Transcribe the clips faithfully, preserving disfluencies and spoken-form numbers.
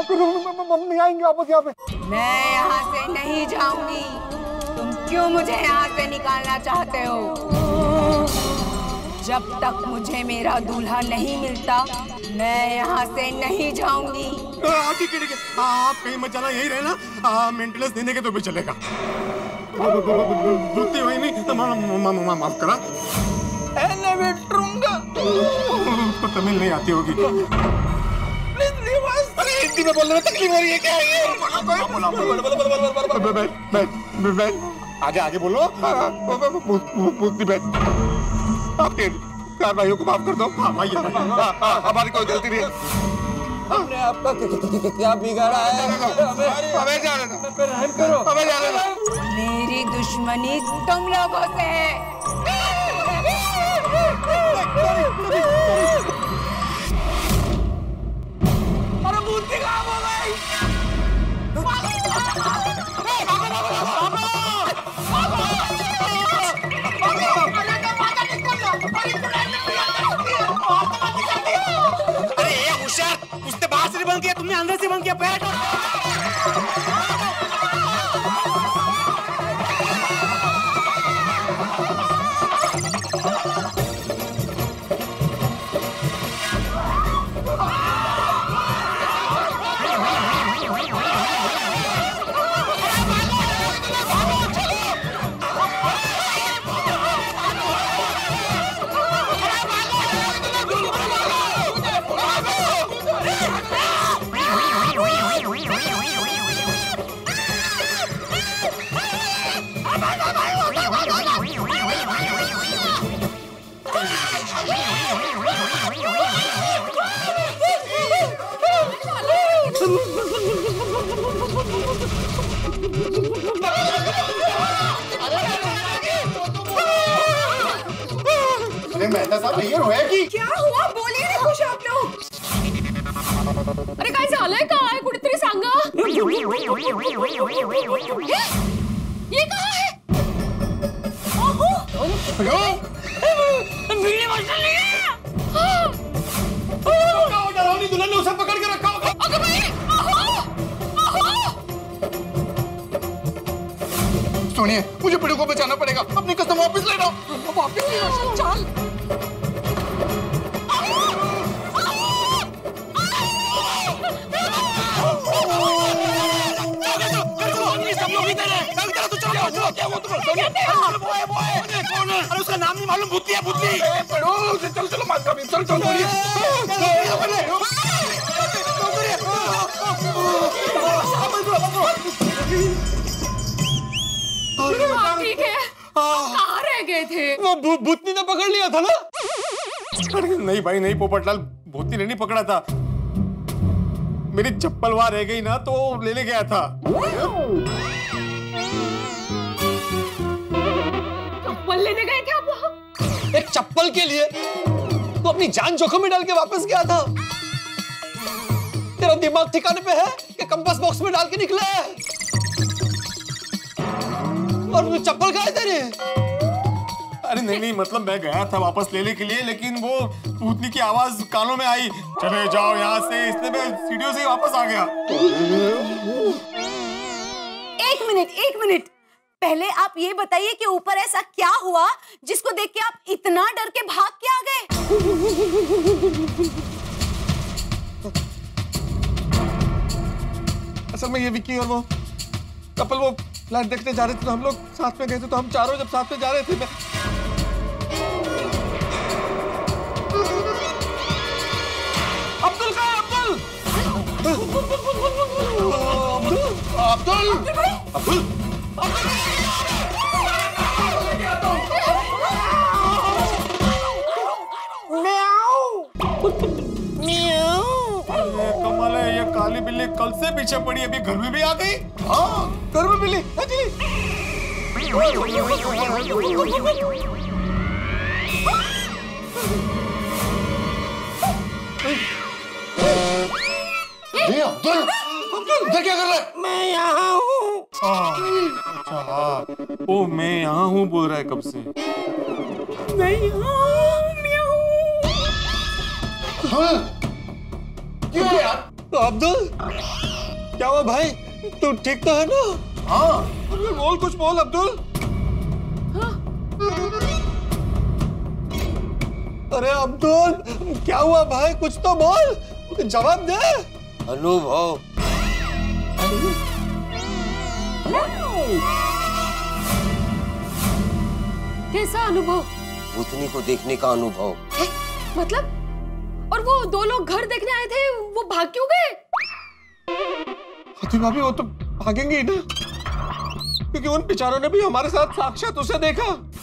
हम नहीं आएंगे वापस यहाँ पे। मैं यहाँ से नहीं जाऊंगी। तुम क्यों मुझे यहाँ से निकालना चाहते हो? जब तक मुझे मेरा दूल्हा नहीं मिलता मैं यहाँ से नहीं जाऊंगी। ठीक है ठीक है, आप कहीं मत जाना, यही रहना। मेंटेनेंस देने के तो भी चलेगा। दूती वही नहीं, माफ करा। उसको तमिल नहीं आती होगी। अरे हिंदी में बोलने में तकलीफ हो रही है क्या? ये आगे आगे बोलो। बैठ, आपके चार भाइयों को माफ कर दो। भाई हमारी कोई गलती नहीं है। हमने आपका क्या बिगाड़ा है? हमें जाने दो, रहम करो, हमें जाने दो। मेरी दुश्मनी तुम लोगों से है। अरे मूर्ति कहाँ हो गई? अरे ये होशियार, उसने बाहर से बंद किया, तुमने अंदर से बंद किया। पैर मेहता साहब ये रोया की क्या हुआ? बोलिए ना कुछ आप लोग। अरे काय झालंय काय? कुठेतरी सांगा। ये कहाँ है? ओहो, मिलने वाला नहीं है। डरावनी दुल्हन ने उसे पकड़ के रखा होगा। अगर भाई, ओहो, ओहो। सुनिए, मुझे पिड़ू को बचाना पड़ेगा। अपनी कसम वापस ले लो। वापस ले लो। चल। अरे उसका नाम नहीं मालूम। भूती है, भूती। चलो चलो मार कर, चलो चलो बोलिए। ठीक है, कहाँ रह गए थे? वो भूतनी ने पकड़ लिया था ना? अरे नहीं भाई नहीं, पोपटलाल भूतनी ने नहीं पकड़ा था। मेरी चप्पल वहां रह गई ना तो लेने गया था। चप्पल लेने गए थे आप वहाँ? एक चप्पल के लिए तो अपनी जान जोखिम में डाल के वापस गया था। तेरा दिमाग ठिकाने पे है कि कंपास बॉक्स में डाल के निकला है? और वो चप्पल कहाँ है तेरी? अरे नहीं नहीं, मतलब मैं गया था वापस लेने के लिए, लेकिन वो भूतनी की आवाज कानों में आई, चले जाओ यहाँ से, इसलिए मैं सीढ़ियों से ही वापस आ गया। एक मिनट एक मिनट, पहले आप ये बताइए कि ऊपर ऐसा क्या हुआ जिसको देख के आप इतना डर के भाग के आ गए? असल में ये विक्की और वो कपल वो फ्लैट देखने जा रहे थे, तो हम लोग साथ में गए थे। तो हम चारों जब साथ में जा रहे थे, मैं अब्दुल कहाँ है? अब्दुल अब्दुल अब्दुल कमाल है, ये काली बिल्ली कल से पीछे पड़ी, अभी घर में भी आ गई। हाँ घर में बिल्ली। हाँ जी। ये अब्दुल अब्दुल इधर क्या कर रहा है? मैं यहाँ हूँ। अच्छा हाँ, ओ मैं यहाँ हूँ बोल रहा है कब से। मैं यहाँ हूँ। क्यों यार? अब्दुल, क्या हुआ भाई? तू ठीक तो है ना? हाँ। अब्दुल बोल, कुछ बोल अब्दुल। हाँ? अरे अब्दुल, क्या हुआ भाई? कुछ तो बोल, जवाब दे। अनुभव। कैसा अनुभव? भूतनी को देखने का अनुभव। है? मतलब? और वो दो लोग घर देखने आए थे, वो भाग क्यों गए? हाथी भाभी, वो तो भागेंगे ही ना, क्योंकि उन बेचारों ने भी हमारे साथ साक्षात उसे देखा।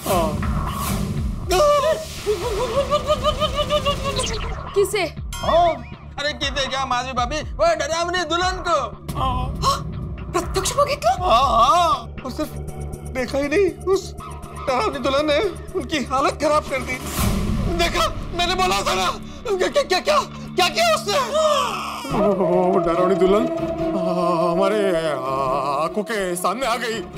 किसे? अरे किसे क्या माधवी भाभी, वो डरावनी दुल्हन को। प्रत्यक्ष बघितलं? हाँ हाँ, और सिर्फ देखा ही नहीं, उस डरावनी दुल्हन ने उनकी हालत खराब कर दी। देखा, मैंने बोला था ना। क्या क्या क्या क्या क्या किया उसने? वो डरावनी दुल्हन हमारे आंखों के सामने आ गई।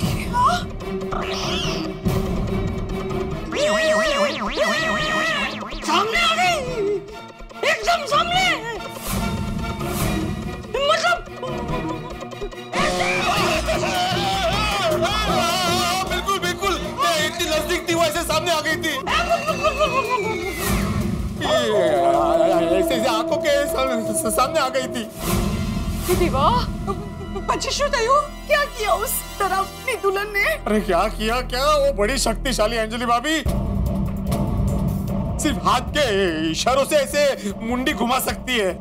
सामने आ गई, एकदम सामने। मतलब बिल्कुल बिल्कुल, इतनी नजदीक थी, वो ऐसे सामने आ गई थी। ऐसे ऐसे आंखों के सामने आ गई थी। क्या किया उस डरावनी दुल्हन ने? अरे क्या किया क्या? वो बड़ी शक्तिशाली अंजलि भाभी, सिर्फ हाथ के इशारों से ऐसे मुंडी घुमा सकती है।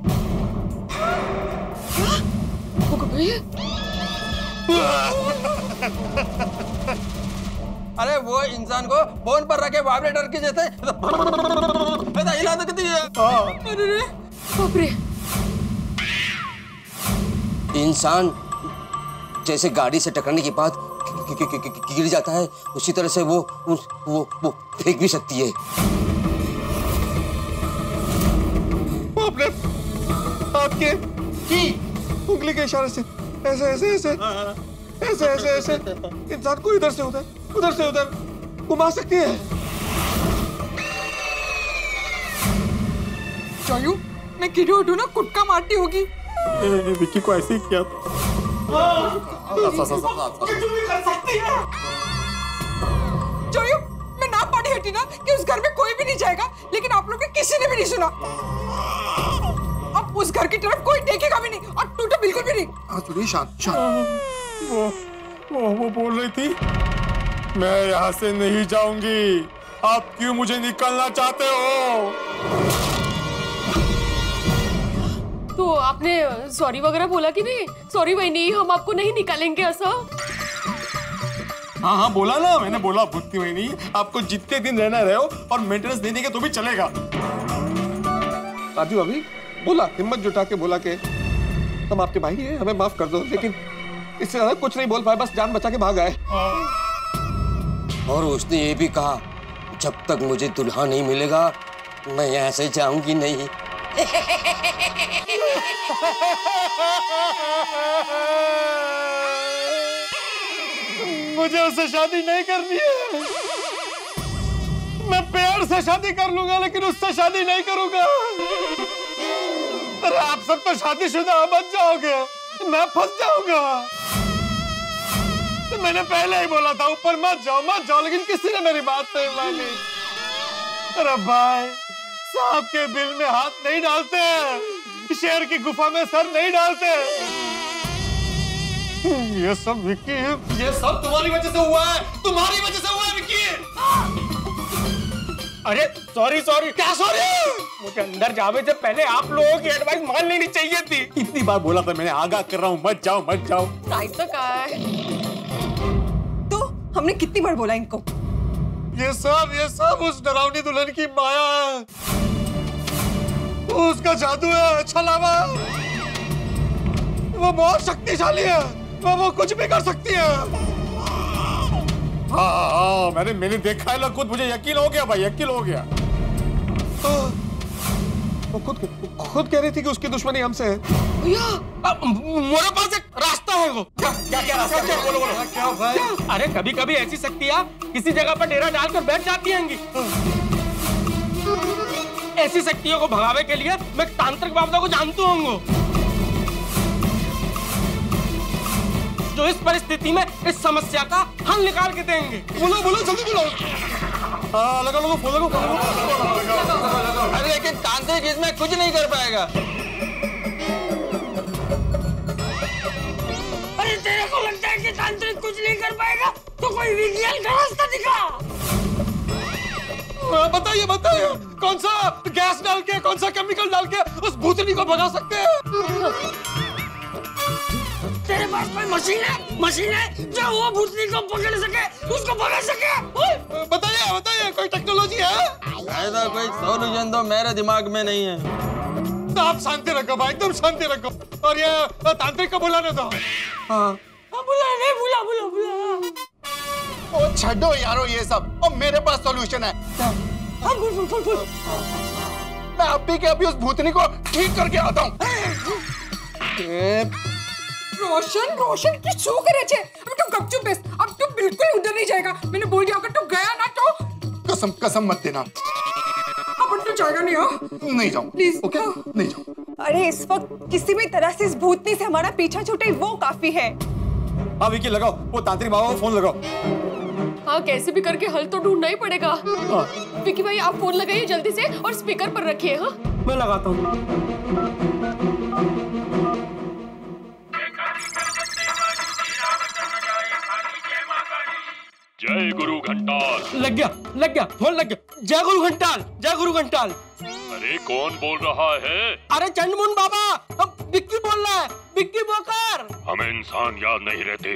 अरे वो इंसान को फोन पर रखे वाइब्रेटर की जैसे हिला सकती है। अरे रे, बाप रे। इंसान जैसे गाड़ी से टकराने के बाद गिर जाता है, उसी तरह से वो वो वो फेंक भी सकती है। वो अपने हाथ के उंगली के इशारे से ऐसे ऐसे ऐसे ऐसे ऐसे ऐसे इंसान को इधर से उधर उधर से उधर घुमा सकती है। चायू, मैं किडो उठू ना कुटका मारती होगी। विक्की को ऐसे ही किया था। चायू, मैं ना पाड़ी हटी ना कि उस घर में कोई भी नहीं जाएगा, लेकिन आप लोग ने किसी ने भी नहीं सुना। अब उस घर की तरफ कोई देखेगा भी नहीं, और तू तो बिल्कुल भी नहीं। हाँ थोड़ी शांत शांत। वो वो वो बोल रही थी, मैं यहाँ से नहीं जाऊंगी। आप क्यों मुझे निकालना चाहते हो? तो आपने सॉरी वगैरह बोला कि नहीं? सॉरी वहीनी, हम आपको नहीं निकालेंगे ऐसा। हाँ हाँ बोला ना, मैंने बोला भूतनी वहीनी, आपको जितने दिन रहना रहे हो, और मेंटेनेंस नहीं देंगे तो भी चलेगा। राजू अभी बोला, हिम्मत जुटा के बोला कि हम आपके भाई हैं, हमें माफ कर दो, लेकिन इससे ज्यादा कुछ नहीं बोल पाए, बस जान बचा के भाग आए। और उसने ये भी कहा, जब तक मुझे दुल्हा नहीं मिलेगा मैं यहाँ से जाऊंगी नहीं। मुझे उससे शादी नहीं करनी है। मैं प्यार से शादी कर लूंगा, लेकिन उससे शादी नहीं करूंगा। अरे आप सब तो शादीशुदा बच जाओगे, मैं फंस जाऊंगा। तो मैंने पहले ही बोला था ऊपर मत जाओ मत जाओ, लेकिन किसी ने मेरी बात नहीं मानी। अरे भाई, सांप के बिल में हाथ नहीं डालते, शेर की गुफा में सर नहीं डालते। ये सब विक्की, ये सब तुम्हारी वजह से हुआ है, तुम्हारी वजह से हुआ है विक्की। अरे सॉरी सॉरी। क्या सॉरी? मुझे अंदर जाने से पहले आप लोगों की एडवाइस मान लेनी चाहिए थी। इतनी बार बोला था मैंने, आगाह कर रहा हूँ, मत जाओ मत जाओ। राइट तो काय। तो हमने कितनी बार बोला इनको? ये सब ये सब उस डरावनी दुल्हन की माया है, उसका जादू है, छलावा। वो बहुत शक्तिशाली है, वो वो कुछ भी कर सकती है। हाँ हाँ, मैंने मैंने देखा है ना खुद, मुझे यकीन हो गया भाई, यकीन हो गया। वो खुद खुद कह रही थी कि उसकी दुश्मनी हमसे है। मेरे पास एक रास्ता है। वो क्या क्या क्या रास्ता? क्या बोलो बोलो क्या भाई? अरे कभी कभी ऐसी शक्तियाँ किसी जगह पर डेरा डालकर बैठ जाती हैं। ऐसी शक्तियों को भगावे के लिए मैं तांत्रिक बाबा को जानता हूँ। जो इस परिस्थिति में इस समस्या का हल निकाल के देंगे। बोलो बोलो जल्दी बोलो। हाँ लगा लो फोन लगाओ। अरे लेकिन तांत्रिक इसमें कुछ नहीं कर पाएगा। अरे तेरे को लगता है कि तांत्रिक कुछ नहीं कर पाएगा तो कोई विज्ञान का रास्ता दिखा। बताइए बताइए कौन सा गैस डाल के कौन सा केमिकल डाल के उस भूतनी को भगा सकते हैं? तेरे पास कोई मशीन है? मशीन है जो वो भूतनी को पकड़ सके, उसको भगा सके? बताइए बताइए कोई टेक्नोलॉजी है? ऐसा कोई सॉल्यूशन तो मेरे दिमाग में नहीं है। तो आप शांति रखो भाई, एकदम शांति रखो और ये तांत्रिक को बुलाने दो। हाँ बुला नहीं बुला बुला बुला। ओ छड्डो यारो ये सब, और मेरे पास सॉल्यूशन है। हाँ बोल बोल बोल बोल। मैं अभी के अभी उस भूतनी को ठीक करके आता हूँ। रोशन रोशन की शो करे छे। अब तू गपचुप बेस, अब तू बिल्कुल उधर नहीं जाएगा। मैंने बोल दिया अगर तू गया ना तो कसम कसम मत देना। अब तू जाएगा नहीं? हाँ नहीं जाऊँ प्लीज ओके नहीं जाऊँ। अरे इस वक्त किसी भी तरह से इस भूतनी से हमारा पीछा छूटे वो काफी है। हाँ विकी लगाओ, वो तांत्रिक बाबा को फोन लगाओ। हाँ कैसे भी करके हल तो ढूंढना ही पड़ेगा। विकी भाई आप फोन लगाइए जल्दी से और स्पीकर पर रखिए। हाँ मैं लगाता हूँ। जय गुरु घंटाल। लग गया लग गया फोन लग गया। जय गुरु घंटाल जय गुरु घंटाल। अरे कौन बोल रहा है? अरे चंडमुंड बाबा, अब विक्की बोल रहा है। विक्की बोकर। हमें इंसान याद नहीं रहते।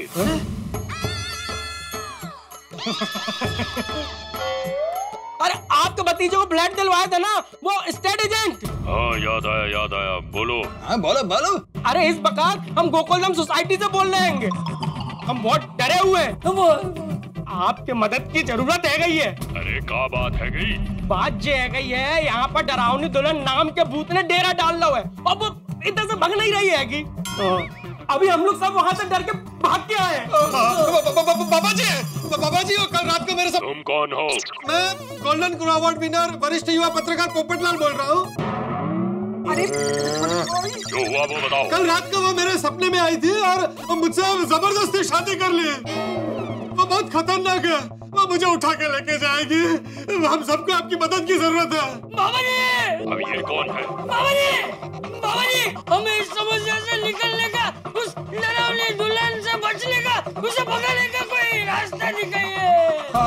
अरे आपके भतीजे को ब्लड दिलवाया था ना, वो स्टेट एजेंट। हाँ याद आया याद आया, बोलो। हाँ बोलो बोलो। अरे इस प्रकार हम गोकुलधाम सोसाइटी से बोल रहे हैं। हम बहुत डरे हुए हैं। आपके मदद की जरूरत है गई है। अरे क्या बात है गई? बात ये है गई है, यहाँ पर डरावनी दुल्हन नाम के भूत ने डेरा डाल लो है। अब वो इधर से भाग नहीं रही है कि अभी हम लोग सब वहाँ से डर के भाग के आए। बाबा जी बाबा जी कल रात को मेरे साथ। तुम कौन हो? मैं गोल्डन गुरु अवार्ड विनर वरिष्ठ युवा पत्रकार पोपटलाल बोल रहा हूँ। अरे जो हुआ वो बताओ। कल रात को वो मेरे सपने में आई थी और मुझसे जबरदस्ती शादी कर ली। वो बहुत खतरनाक है, वो मुझे उठा के लेके जाएगी। हम सबको आपकी मदद की जरूरत है। बाबा जी अब ये कौन है? बाबा जी बाबा जी हमें इस समस्या से निकलने का, उस डरावनी दुल्हन से बचने का, उसे पकड़ने का कोई रास्ता दिखाइए।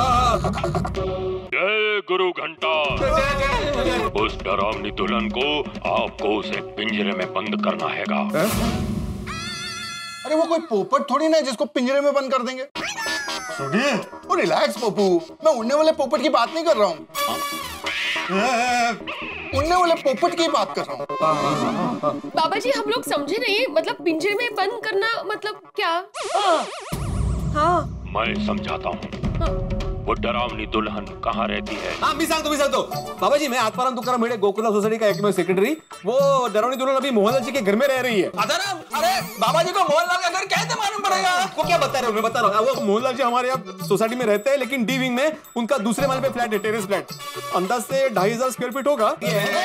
जय गुरु घंटाल। उस डरावनी दुल्हन को आपको उसे पिंजरे में बंद करना हैगा। अरे वो कोई पोपट थोड़ी ना है जिसको पिंजरे में बंद कर देंगे। सुनिए, वो रिलैक्स पप्पू, मैं उड़ने वाले पोपट की बात नहीं कर रहा हूँ। उड़ने वाले पोपट की बात कर रहा हूँ। बाबा जी हम लोग समझे नहीं, मतलब पिंजरे में बंद करना मतलब क्या? हाँ मैं समझाता हूँ। वो डरावनी दुल्हन कहाँ रहती है? हाँ मी सांगतो मी सांगतो बाबा जी, मैं आत्माराम तुकाराम भिडे गोकुला सोसाइटी का एकमेव सेक्रेटरी। वो डरावनी दुल्हन अभी मोहनलाल जी के घर में रह रही है। अरे बाबा जी को मोहनलाल का घर कैसे मालूम पड़ेगा? आपको क्या बता रहे हो? मैं बता रहा हूँ। वो मोहनलाल जी हमारे यहाँ सोसाइटी में रहते हैं, लेकिन डी विंग में उनका दूसरे माले पे फ्लैट है, टेरेस फ्लैट। अंदाज से ढाई हजार स्क्वायर फीट होगा।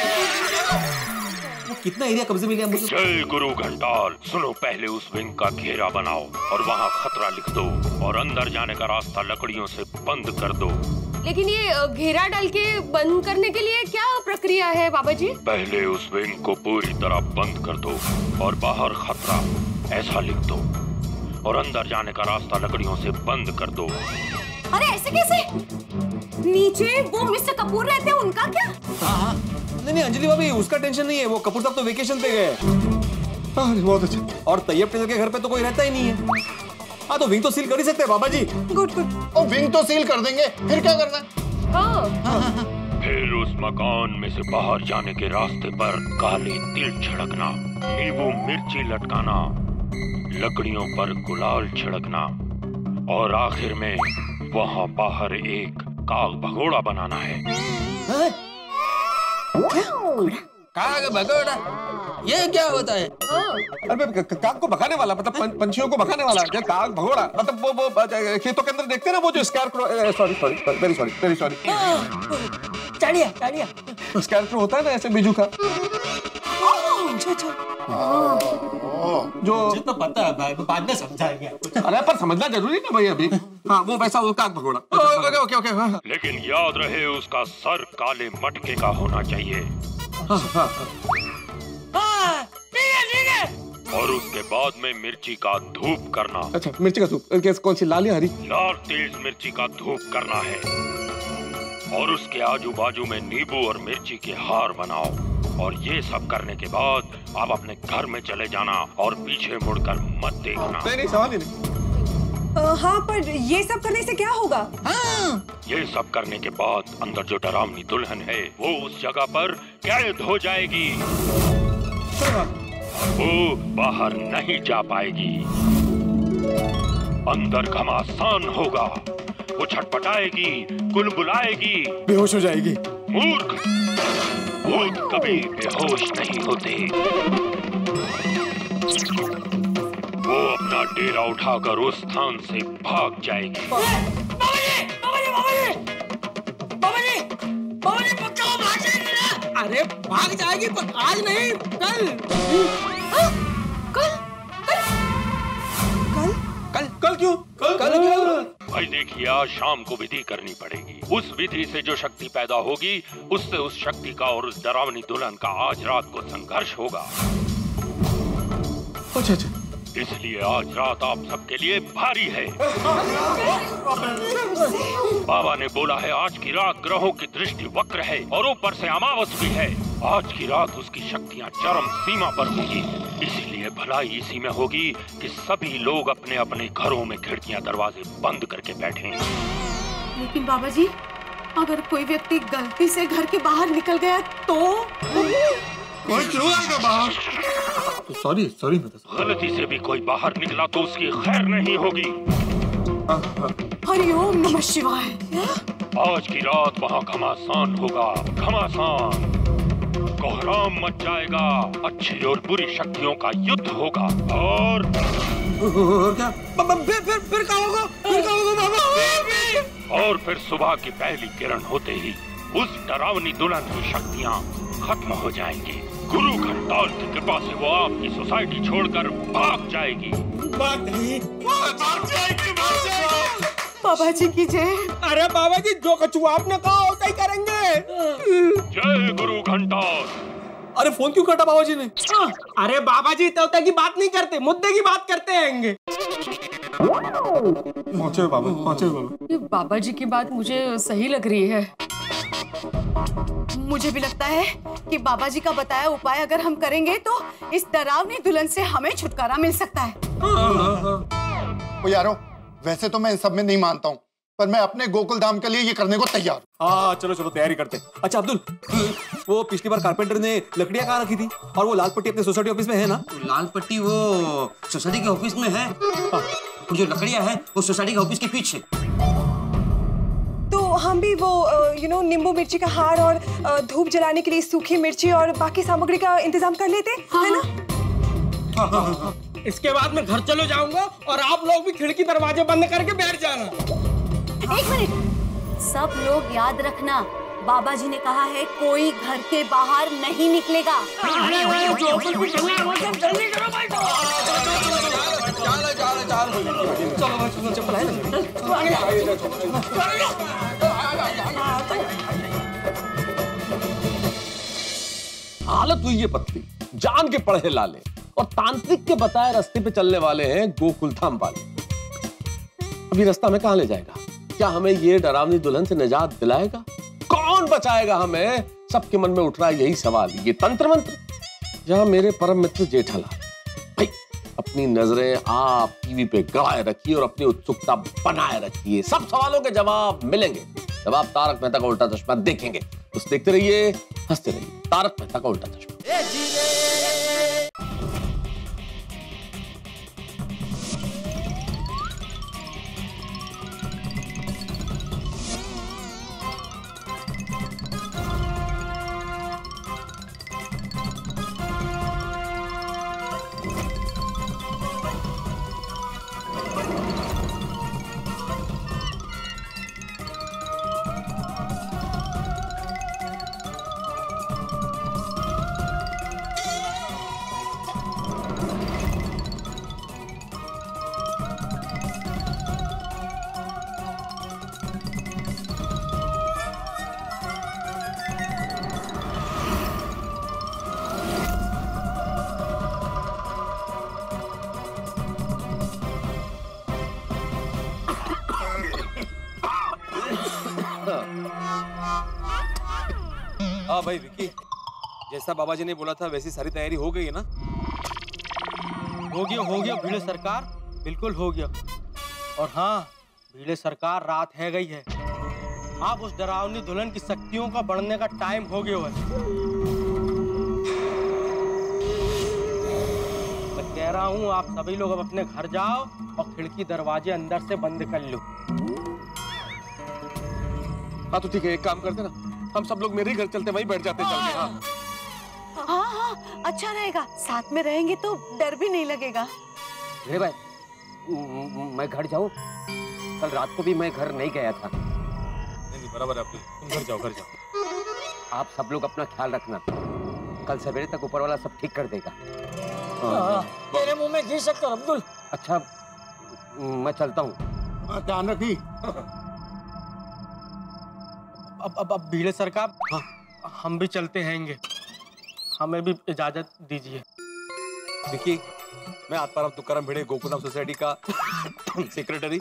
वो कितना एरिया कब्जे में लिया मुझे? जय गुरु घंटाल। सुनो, पहले उस विंग का घेरा बनाओ और वहाँ खतरा लिख दो और अंदर जाने का रास्ता लकड़ियों से बंद कर दो। लेकिन ये घेरा डाल के बंद करने के लिए क्या प्रक्रिया है बाबा जी? पहले उस विंग को पूरी तरह बंद कर दो और बाहर खतरा ऐसा लिख दो और अंदर जाने का रास्ता लकड़ियों से बंद कर दो। अरे ऐसे कैसे? नीचे वो मिस्टर कपूर रहते हैं, उनका क्या? हाँ नहीं नहीं अंजलि भाभी, उसका टेंशन नहीं है। वो कपूर साहब तो वेकेशन पे गए। बहुत अच्छा। और तैयब टेलर के घर पे तो कोई रहता ही नहीं है। हाँ तो विंग तो सील कर ही सकते हैं बाबा जी। Good good. और विंग तो सील कर देंगे, फिर क्या करना है? हाँ फिर उस मकान में से बाहर जाने के रास्ते पर काले तिल छिड़कना, नींबू मिर्ची लटकाना, लकड़ियों पर गुलाल छिड़कना और आखिर में वहाँ बाहर एक काग भगोड़ा बनाना है। काग भगोड़ा, ये क्या होता है? अरे काग को भगाने वाला, मतलब पंछियों को भगाने वाला। क्या काग भगोड़ा मतलब वो वो खेतों के अंदर देखते हैं ना, वो जो scarecrow, sorry sorry very sorry very sorry चाड़िया चाड़िया स्कैरक्रो होता है ना ऐसे बिजू का। जो मुझे तो पता है भाई, बाद में समझाएंगे। अरे पर समझना जरूरी ना भाई अभी। हाँ वो वैसा वो काग भगोड़ा। ओके ओके ओके हाँ। लेकिन याद रहे उसका सर काले मटके का होना चाहिए। हाँ, ठीक है ठीक है। और उसके बाद में मिर्ची का धूप करना। अच्छा मिर्ची का सूप कैसे, कौन सी, लाल या हरी? लाल तेज मिर्ची का धूप करना है और उसके आजू बाजू में नींबू और मिर्ची के हार बनाओ। और ये सब करने के बाद आप अपने घर में चले जाना और पीछे मुड़कर मत देखना। नहीं नहीं सवाल ही नहीं। हाँ पर ये सब करने से क्या होगा? हाँ। ये सब करने के बाद अंदर जो डरावनी दुल्हन है वो उस जगह पर कैद हो जाएगी। वो बाहर नहीं जा पाएगी। अंदर घमासान होगा, वो छटपटाएगी, कुलबुलाएगी, बेहोश हो जाएगी। मूर्ख, भूत कभी बेहोश नहीं होते। वो अपना डेरा उठाकर उस स्थान से भाग जाएगी। बाबा जी, बाबा जी, बाबा जी, बाबा जी, बाबा जी, पक्का वो भाग जाएगी ना? अरे भाग जाएगी पर आज नहीं, कल। कल कल कल कल क्यों? कल कल क्यों? भाई देखिए, आज शाम को विधि करनी पड़ेगी। उस विधि से जो शक्ति पैदा होगी उससे उस शक्ति का और उस डरावनी दुल्हन का आज रात को संघर्ष होगा। अच्छा अच्छा। इसलिए आज रात आप सबके लिए भारी है। बाबा ने बोला है आज की रात ग्रहों की दृष्टि वक्र है और ऊपर से अमावस भी है। आज की रात उसकी शक्तियाँ चरम सीमा पर होगी। इसलिए भलाई इसी में होगी कि सभी लोग अपने अपने घरों में खिड़कियाँ दरवाजे बंद करके बैठें। लेकिन बाबा जी, अगर कोई व्यक्ति गलती से घर के बाहर निकल गया तो? कोई क्यों आएगा बाहर? सॉरी सॉरी गलती से भी कोई बाहर निकला तो उसकी खैर नहीं होगी। हरिओम नमः शिवाय। आज की रात वहाँ घमासान होगा, घमासान। कोहराम मच जाएगा, अच्छी और बुरी शक्तियों का युद्ध होगा। और और क्या? फिर फिर फिर क्या होगा? फिर क्या होगा बाबा? और फिर सुबह की पहली किरण होते ही उस डरावनी दुल्हन की शक्तियाँ खत्म हो जाएंगी। गुरु घंटाल की कृपा से वो आपकी सोसाइटी छोड़कर भाग जाएगी। भाग जाएगी, भाग जाएगी, भाग जाएगी। बाबा जी की जय। अरे बाबा जी, जो कछु आपने कहा वैसा ही करेंगे। जय गुरु घंटाल। अरे फोन क्यों काटा बाबा जी ने? अरे बाबा जी देवता की बात नहीं करते, मुद्दे की बात करते हैं। पहुंचे बाबा, पहुंचे बाबा। ये बाबा जी की बात मुझे सही लग रही है। मुझे भी लगता है कि बाबा जी का बताया उपाय अगर हम करेंगे तो इस डरावनी दुल्हन से हमें छुटकारा मिल सकता है। ओ यारो, वैसे तो मैं इन सब में नहीं मानता हूँ, पर मैं अपने गोकुल धाम के लिए ये करने को तैयार। हाँ चलो चलो तैयारी करते। अच्छा अब्दुल, वो पिछली बार कारपेंटर ने लकड़ियाँ कहाँ रखी थी? और वो लाल पट्टी अपने सोसाइटी ऑफिस में है ना? लाल पट्टी वो सोसाइटी के ऑफिस में है। जो लकड़ियाँ हैं वो सोसाइटी के ऑफिस के पीछे। तो हम भी वो यू नो नींबू मिर्ची का हार और धूप जलाने के लिए सूखी मिर्ची और बाकी सामग्री का इंतजाम कर लेते, हाँ, है ना? हाँ, हाँ, हाँ। इसके बाद मैं घर चलो जाऊंगा और आप लोग भी खिड़की दरवाजे बंद करके बैठ जाना। एक मिनट, सब लोग याद रखना, बाबा जी ने कहा है कोई घर के बाहर नहीं निकलेगा। जो कुछ भी करना है वो सब जल्दी करो भाई। हालत हुई ये पतली, जान के पढ़े लाले और तांत्रिक के बताए रास्ते पे चलने वाले हैं गोकुल धाम वाले। अभी रास्ता में कहां ले जाएगा? क्या हमें ये डरावनी दुल्हन से निजात दिलाएगा? कौन बचाएगा हमें? सबके मन में उठ रहा है यही सवाल। ये तंत्र मंत्र या मेरे परम मित्र जेठालाल? भाई अपनी नजरें आप टीवी पे गड़ाए रखिए और अपनी उत्सुकता बनाए रखिए। सब सवालों के जवाब मिलेंगे जब आप तारक मेहता का उल्टा चश्मा देखेंगे। बस देखते रहिए, हंसते रहिए। तारक मेहता का उल्टा चश्मा। हाँ भाई विकी, जैसा बाबा जी ने बोला था वैसी सारी तैयारी हो गई है ना? हो गया हो गया भिड़े सरकार, बिल्कुल हो गया। और हाँ भिड़े सरकार, रात है गई है। आप उस डरावनी दुल्हन की शक्तियों का बढ़ने का टाइम हो गया है। मैं कह रहा हूँ आप सभी लोग अब अपने घर जाओ और खिड़की दरवाजे अंदर से बंद कर लो। हाँ तो ठीक है, एक काम करते ना, हम सब लोग मेरे ही घर चलते, वहीं बैठ जाते चल के। हाँ हाँ हाँ अच्छा रहेगा, साथ में रहेंगे तो डर भी नहीं लगेगा। अरे भाई म- मैं घर जाऊं? कल रात को भी मैं घर नहीं गया था। नहीं नहीं बराबर है आपकी, तुम घर जाओ घर जाओ। आप सब लोग अपना ख्याल रखना, कल सवेरे तक ऊपर वाला सब ठीक कर देगा। हाँ, तेरे मुंह में घी शक्कर अब्दुल। अच्छा मैं चलता हूँ, ध्यान रखी। अब अब अब भिड़े सरकार, हाँ हम भी चलते हैंगे, हमें भी इजाजत दीजिए। विकी, मैं आत्माराम तुकाराम भिड़े गोकुलम सोसाइटी का सेक्रेटरी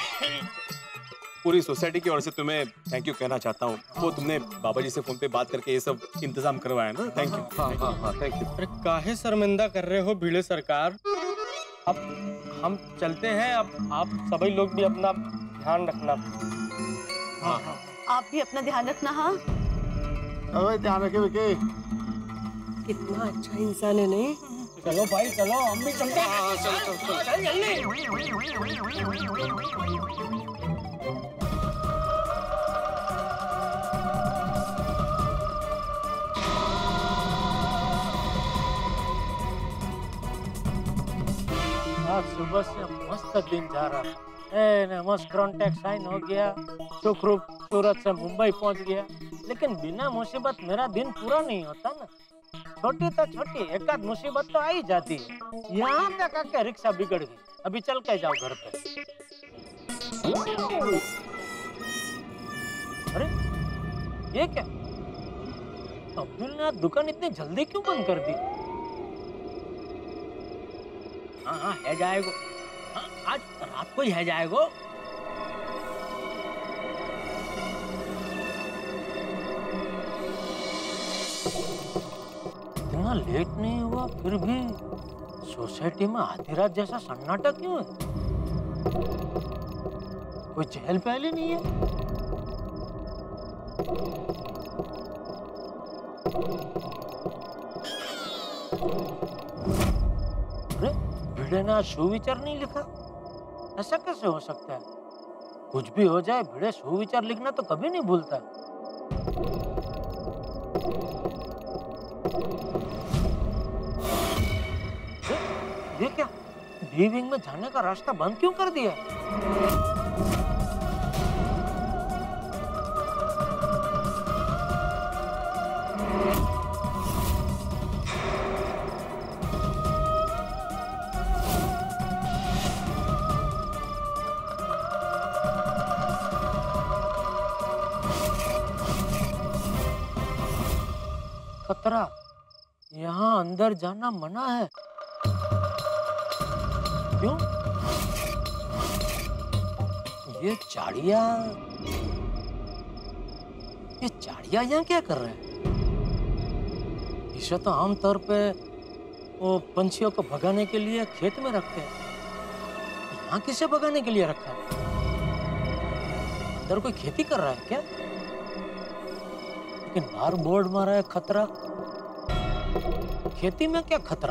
पूरी सोसाइटी की ओर से तुम्हें थैंक यू कहना चाहता हूँ। वो तुमने बाबा जी से फोन पे बात करके ये सब इंतजाम करवाया ना, थैंक यू। हाँ हाँ हाँ थैंक यू। अरे काहे शर्मिंदा कर रहे हो भिड़े सरकार? अब हम चलते हैं, अब आप सभी लोग भी अपना ध्यान रखना। हाँ हाँ आप भी अपना ध्यान रखना। हाँ अरे ध्यान रखे विकी। कितना अच्छा इंसान है नहीं? चलो भाई चलो, हम भी चलते हैं। हाँ चलो चलो चलो। चल जल्दी। आज सुबह से मस्त दिन जा रहा है। ए, ने मस्त कॉन्ट्रैक्ट साइन हो गया, सुखरूप सूरत से मुंबई पहुंच गया। लेकिन बिना मुसीबत मेरा दिन पूरा नहीं होता ना। छोटी तो छोटी एक आध मुसीबत तो आ ही जाती है। यहाँ तक आके रिक्शा बिगड़ गई, अभी चल के जाओ घर पे। अरे ये क्या, अब्दुल ने आज दुकान इतनी जल्दी क्यों बंद कर दी? हाँ हाँ है जाएगो, हाँ, आज रात को ही है जाएगो। इतना लेट नहीं हुआ फिर भी सोसाइटी में आधी रात जैसा सन्नाटा क्यों है? कोई चहल पहल ही नहीं है। अरे भिड़े ने सुविचार नहीं लिखा, ऐसा कैसे हो सकता है? कुछ भी हो जाए भिड़े सुविचार लिखना तो कभी नहीं भूलता। ये क्या, डी विंग में जाने का रास्ता बंद क्यों कर दिया? खतरा, यहाँ अंदर जाना मना है। क्यों? ये चाड़िया ये चाड़िया यहाँ क्या कर रहे हैं? इसे तो आमतौर पे वो पंछियों को भगाने के लिए खेत में रखते हैं। यहाँ किसे भगाने के लिए रखा है? अंदर कोई खेती कर रहा है क्या? लेकिन बाहर बोर्ड मारा है खतरा। खेती में क्या खतरा?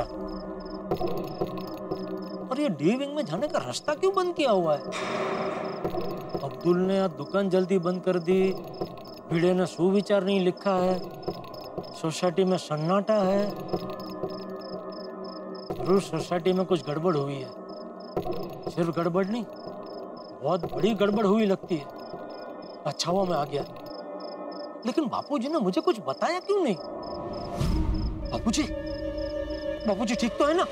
और ये डी विंग में जाने का रास्ता क्यों बंद किया हुआ है? अब्दुल ने आज दुकान जल्दी बंद कर दी, भिड़े ने सुविचार नहीं लिखा है, सोसाइटी में सन्नाटा है। जरूर सोसाइटी में कुछ गड़बड़ हुई है। सिर्फ गड़बड़ नहीं, बहुत बड़ी गड़बड़ हुई लगती है। अच्छा हुआ मैं आ गया, लेकिन बापूजी ने मुझे कुछ बताया क्यों नहीं? बापूजी, बापूजी ठीक तो है ना?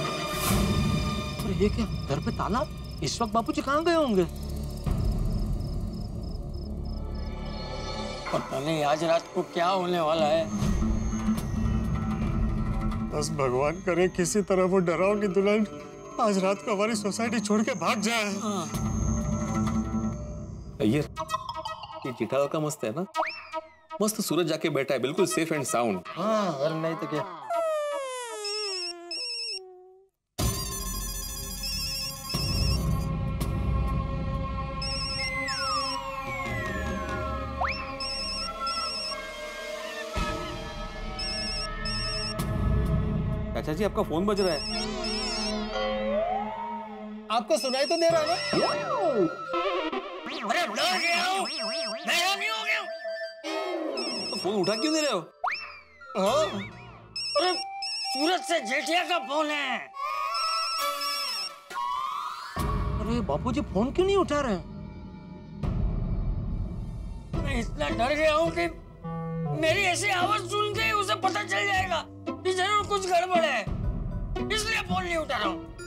ये क्या, घर पे ताला? इस वक्त बापूजी कहाँ गए होंगे? पता नहीं आज रात को क्या होने वाला है। बस भगवान करे किसी तरह वो डरावनी दुल्हन आज रात को हमारी सोसाइटी छोड़ के भाग जाए। ये ये चिठालाल का मस्त है ना, मस्त सूरज जाके बैठा है, बिल्कुल सेफ एंड साउंड। हाँ और नहीं तो क्या। चाचा जी आपका फोन बज रहा है, आपको सुनाई तो दे रहा है ना? अरे उड़ा गया हूँ, मैं आगे हो गया हूँ। तो फोन उठा क्यों दे रहे हो? हाँ? अरे सूरज से जेठिया का फोन है। अरे बापूजी फोन क्यों नहीं उठा रहे? मैं इतना डर गया हूँ कि मेरी ऐसी आवाज सुन के उसे पता चल जाएगा कि जरूर कुछ गड़बड़ है, इसलिए फोन नहीं उठा रहा हूँ।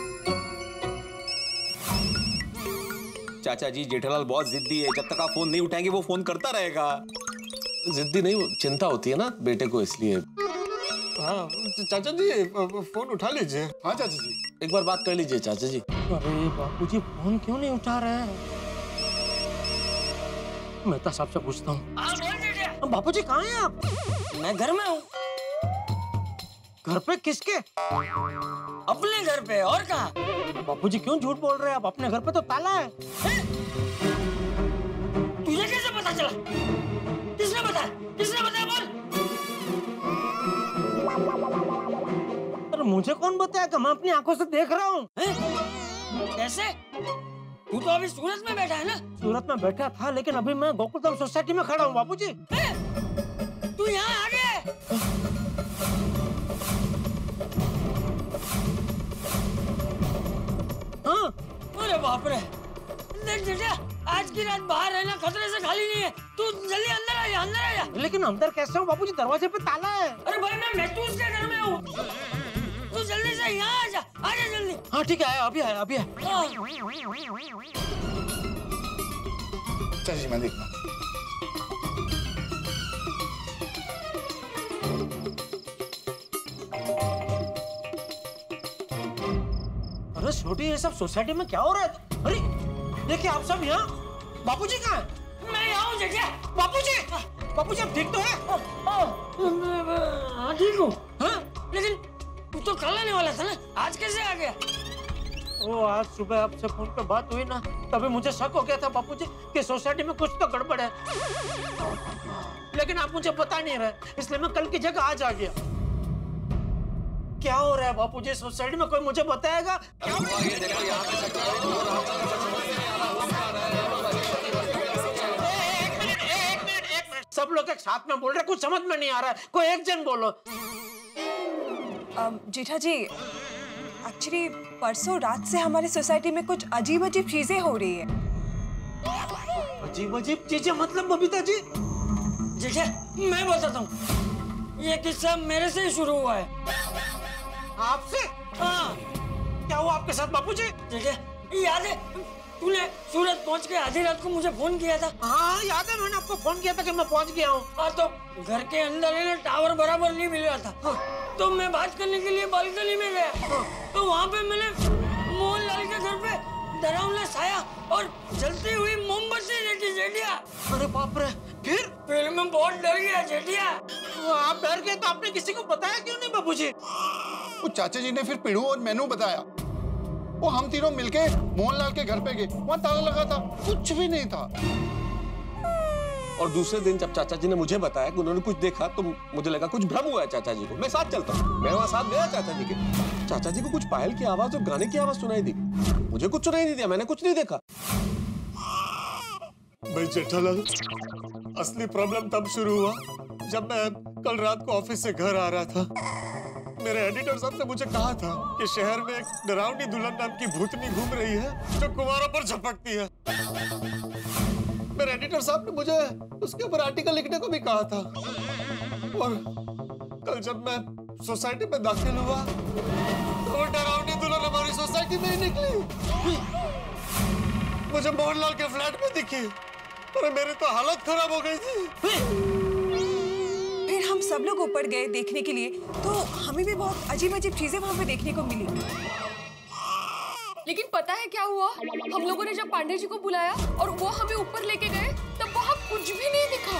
चाचा जी जेठालाल बहुत जिद्दी है, जब तक आप फोन नहीं उठाएंगे वो फोन करता रहेगा। जिद्दी नहीं, चिंता होती है ना बेटे को, इसलिए। हाँ चाचा जी फोन उठा लीजिए। हाँ चाचा जी एक बार बात कर लीजिए चाचा जी। अरे बापूजी फोन क्यों नहीं उठा रहे हैं? मैं तो सबसे पूछता हूँ। बापूजी कहाँ हैं आप? मैं घर में हूँ। घर पे किसके? अपने घर पे, और कहाँ? बापूजी क्यों झूठ बोल रहे हैं आप? अपने घर पे तो ताला है। तुझे कैसे पता चला? किसने बताया? किसने बताया बोल? अरे मुझे कौन बताया? मैं अपनी आंखों से देख रहा हूँ। कैसे? तू तो अभी सूरत में बैठा है ना? सूरत में बैठा था, लेकिन अभी मैं गोकुलधाम सोसाइटी में खड़ा हूँ बापूजी। तू यहाँ आ गया? हाँ। अरे बाप रे! देख जेठिया, आज की रात बाहर रहना खतरे से खाली नहीं है। तू जल्दी अंदर आ जा, अंदर आ जा। लेकिन अंदर कैसे हूँ बापूजी? दरवाजे पे ताला है। अरे भाई मैं महतूस के घर में हूँ। तू जल्दी से यहाँ आ जा, आ जा जल्दी। हाँ ठीक है, अभी आया, अभी आया। चाचा जी मैं देखता हूँ। अरे छोटी, ये सब सोसाइटी में क्या हो रहा है? अरे देखिए आप सब यहाँ। बापूजी कहाँ है? मैं यहाँ हूँ जेठिया। बापूजी, बापूजी आप ठीक तो है? हाँ ठीक हूँ। हाँ लेकिन तू तो कल आने वाला था ना, आज कैसे आ गया? वो आज सुबह आपसे फोन पे बात हुई ना, तभी मुझे शक हो गया था बापूजी कि सोसाइटी में कुछ तो गड़बड़ है, लेकिन आप मुझे बता नहीं रहे, इसलिए मैं कल की जगह आज आ गया। क्या हो रहा है बापूजी सोसाइटी में? कोई मुझे बताएगा? सब लोग एक साथ में बोल रहे, कुछ समझ में नहीं आ रहा है, कोई एक जन बोलो। जेठा जी, एक्चुअली परसों रात से हमारी सोसाइटी में कुछ अजीब अजीब चीजें हो रही है। अजीब अजीब चीजें मतलब बबीता जी? जेठा मैं बताता हूँ, ये किस्सा मेरे से ही शुरू हुआ है। आपसे? हाँ। क्या हुआ आपके साथ बापूजी? जेठा याद है तूने सूरत पहुंच के आधी रात को मुझे फोन किया था? हाँ याद है, मैंने आपको फोन किया था कि मैं पहुंच गया हूँ। हाँ तो घर के अंदर है ना टावर बराबर नहीं मिल रहा था। हाँ। तो मैं बात करने के लिए बालकनी में गया। हाँ। तो वहाँ पे मैंने मोहनलाल के घर पे डरावना साया और जलती हुई मोमबत्ती देखी जेठिया। अरे बाप रे! फिर? फिर मैं बहुत डर गया जेठिया। आप डर गए तो आपने किसी को बताया क्यों नहीं बाबूजी? वो चाचा जी ने फिर पिड़ू और मैनू बताया। वो हम तीनों मिलके मोहनलाल के घर पे गए, वहाँ ताला लगा था, कुछ भी नहीं था। और दूसरे दिन जब चाचा जी ने मुझे बताया कि उन्होंने कुछ देखा, तो मुझे लगा कुछ भ्रम हुआ है चाचा जी को। मैं साथ चलता हूँ। मैं वहाँ साथ गया चाचा जी के। चाचा जी को कुछ पायल की आवाज और गाने की आवाज सुनाई दी। मुझे कुछ सुनाई नहीं दिया, मैंने कुछ नहीं देखा। भाई जेठालाल, असली प्रॉब्लम तब शुरू हुआ जब मैं कल रात को ऑफिस से घर आ रहा था। मेरे एडिटर साहब ने मुझे कहा था कि शहर में एक डरावनी दुल्हन नाम की भूतनी घूम रही है जो कुंवारों पर झपकती है। मेरे एडिटर साहब ने मुझे उसके ऊपर आर्टिकल लिखने को भी कहा था। और कल जब मैं सोसाइटी में दाखिल हुआ तो वो डरावनी दुल्हन हमारी सोसाइटी में ही निकली। मुझे मोहनलाल के फ्लैट में दिखी अरे मेरी तो हालत खराब हो गई थी। फिर हम सब लोग ऊपर गए देखने के लिए, तो हमें भी बहुत अजीब अजीब चीजें वहां पे देखने को मिली। लेकिन पता है क्या हुआ? हम लोगों ने जब पांडे जी को बुलाया और वो हमें ऊपर लेके गए, तब वहाँ कुछ भी नहीं दिखा।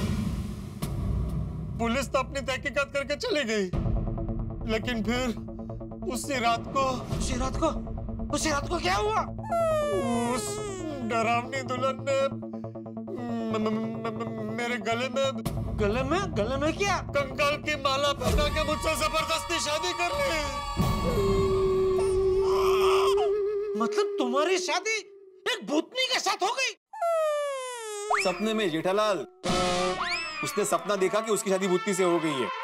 पुलिस तो अपनी तहकीकात करके चली गई, लेकिन फिर उसी रात को उसी रात को उसी रात को क्या हुआ? उस डरावनी दुल्हन ने म- म- म- मेरे गले में गले में गले में क्या? कंकाल की माला पहना के मुझसे जबरदस्ती शादी कर ली। मतलब तुम्हारी शादी एक भूतनी के साथ हो गई? सपने में जेठालाल, उसने सपना देखा कि उसकी शादी भूतनी से हो गई है।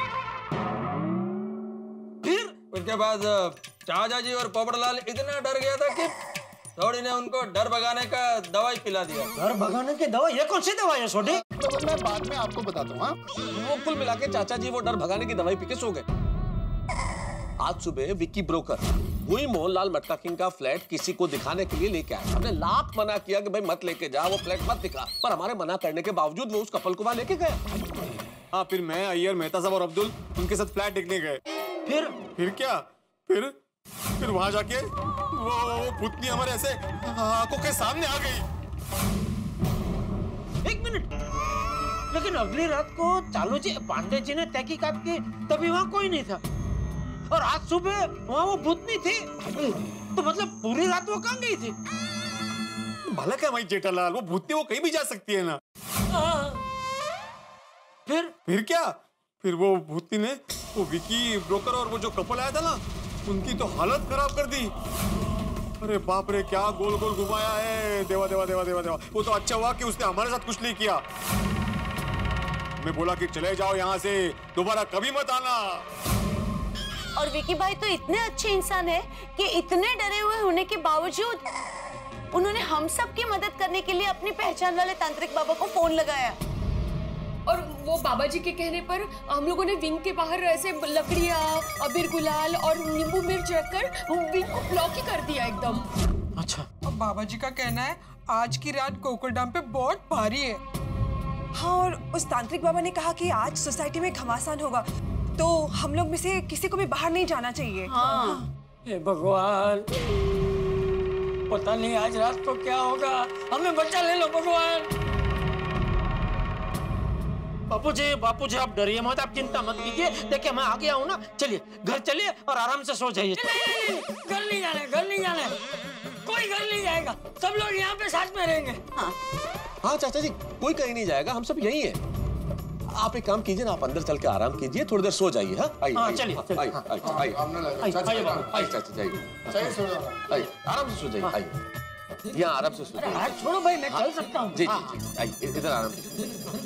फिर उसके बाद चाचा जी और पोपटलाल इतना डर गया था कि थोड़ी ने उनको डर भगाने का दवाई पिला दिया। डर भगाने की दवा? ये कौन सी दवाई है छोटी? तो मैं बाद में आपको बताता हूँ। हाँ? वो कुल मिला के चाचा जी वो डर भगाने की दवाई पी के सो गए। आज सुबह विक्की ब्रोकर वही मोहनलाल मटका किंग का फ्लैट किसी को दिखाने के लिए लेके आया। हमने लाख मना किया कि भाई मत लेके जा, वो फ्लैट मत दिखा, पर हमारे मना करने के बावजूद वो उस कपल को वहां लेके गया। हाँ, फिर मैं, अय्यर, मेहता साहब और अब्दुल उनके साथ फ्लैट देखने गए। फिर फिर क्या? फिर फिर वहां जाके वो, वो भूतनी हमारे ऐसे आंखों के सामने आ गई। एक मिनट, लेकिन अगली रात को चालू जी पांडे जी ने तहकीकात की, तभी वहाँ कोई नहीं था, और आज सुबह वहाँ वो भूतनी थी। तो मतलब पूरी रात वो कहाँ गई थी? भला क्या भाई जेठालाल, वो भूतनी वो कहीं भी जा सकती है ना। फिर फिर क्या? फिर वो भूतनी ने वो विकी ब्रोकर और वो जो कपल आया था ना, उनकी तो हालत खराब कर दी। अरे बाप रे, क्या गोल गोल घुमाया है। देवा देवा देवा देवा देवा। वो तो अच्छा हुआ कि उसने हमारे साथ कुछ नहीं किया। मैं बोला कि चले जाओ यहाँ से, दोबारा कभी मत आना। और विकी भाई तो इतने अच्छे इंसान है कि इतने डरे हुए होने के बावजूद उन्होंने हम सब की मदद करने के लिए अपनी पहचान वाले तांत्रिक बाबा को फोन लगाया। और वो बाबा जी के कहने पर हम लोगों ने विंग के बाहर ऐसे लकड़ियाँ, अबीर गुलाल और नींबू मिर्च रखकर विंग को ब्लॉक ही कर दिया एकदम। अच्छा। अब बाबा जी का कहना है आज की रात गोकुलधाम पे बहुत भारी है। हाँ, और उस तांत्रिक बाबा ने कहा कि आज सोसाइटी में घमासान होगा, तो हम लोग में से किसी को भी बाहर नहीं जाना चाहिए। हाँ। हे भगवान, पता नहीं आज रात को क्या होगा, हमें बचा ले लो भगवान। बापूजी, बापूजी आप डरिए मत, आप चिंता मत कीजिए। देखिए मैं आ गया हूँ ना, चलिए घर चलिए और आराम से सो जाइए। घर नहीं जाना, घर नहीं जाना, कोई घर नहीं जाएगा, सब लोग यहाँ पे साथ में रहेंगे। हाँ हाँ चाचा जी, कोई कहीं नहीं जाएगा, हम सब यही हैं। आप एक काम कीजिए ना, आप अंदर चल के आराम कीजिए, थोड़ी देर सो जाइए। हाँ आइए, हाँ, चलिए, चलिए, आइए, हाँ, आइए, हाँ, आइए, आइए, चाचा, आइए, आइए, आइए, चाचा जी, आइए, चाहिए सो जाओ। आइए, आराम से सो जाइए, आइए, यहाँ आराम से सो जाइए। हाथ छोड़ो भाई, मैं चल सकता हूँ। जी जी जी, आइए इधर आराम से।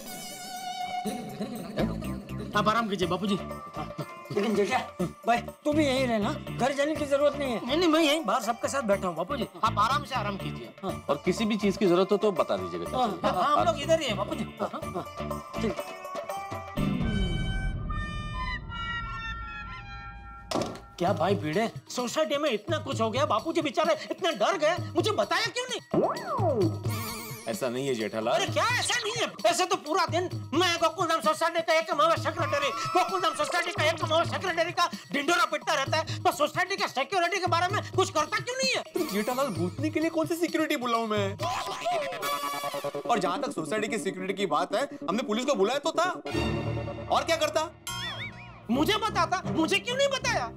आप आराम कीजिए बापूजी। लेकिन जेठा भाई, तू भी यहीं रहना, घर जाने की जरूरत नहीं है। नहीं नहीं, मैं यहीं बाहर सबके साथ बैठा हूँ बापूजी, आप आराम से आराम कीजिए। हाँ, और किसी भी चीज की जरूरत हो तो बता दीजिएगा चाचा जी। हाँ, हम लोग इधर ही हैं बापूजी। हाँ, हाँ, ठीक। क्या भाई भिड़े, सोसाइटी में इतना कुछ हो गया, बापूजी बेचारे इतने डर गए, मुझे बताया क्यों नहीं? ऐसा नहीं है जेठालाल। अरे क्या ऐसा नहीं है? ऐसे तो पूरा दिन मैं गोकुलधाम सोसाइटी का एक मावा सेक्रेटरी, गोकुलधाम सोसाइटी का एक मावा सेक्रेटरी का ढिंडोरा पिटता रहता है, तो सोसाइटी के सिक्योरिटी के बारे में कुछ करता क्यों नहीं है? जेठालाल, भूतनी के लिए कौन सी सिक्योरिटी बुलाऊं मैं? और जहाँ तक सोसाइटी की सिक्योरिटी की बात है, हमने पुलिस को बुलाया तो था, और क्या करता? मुझे बताता, मुझे क्यों नहीं बताया?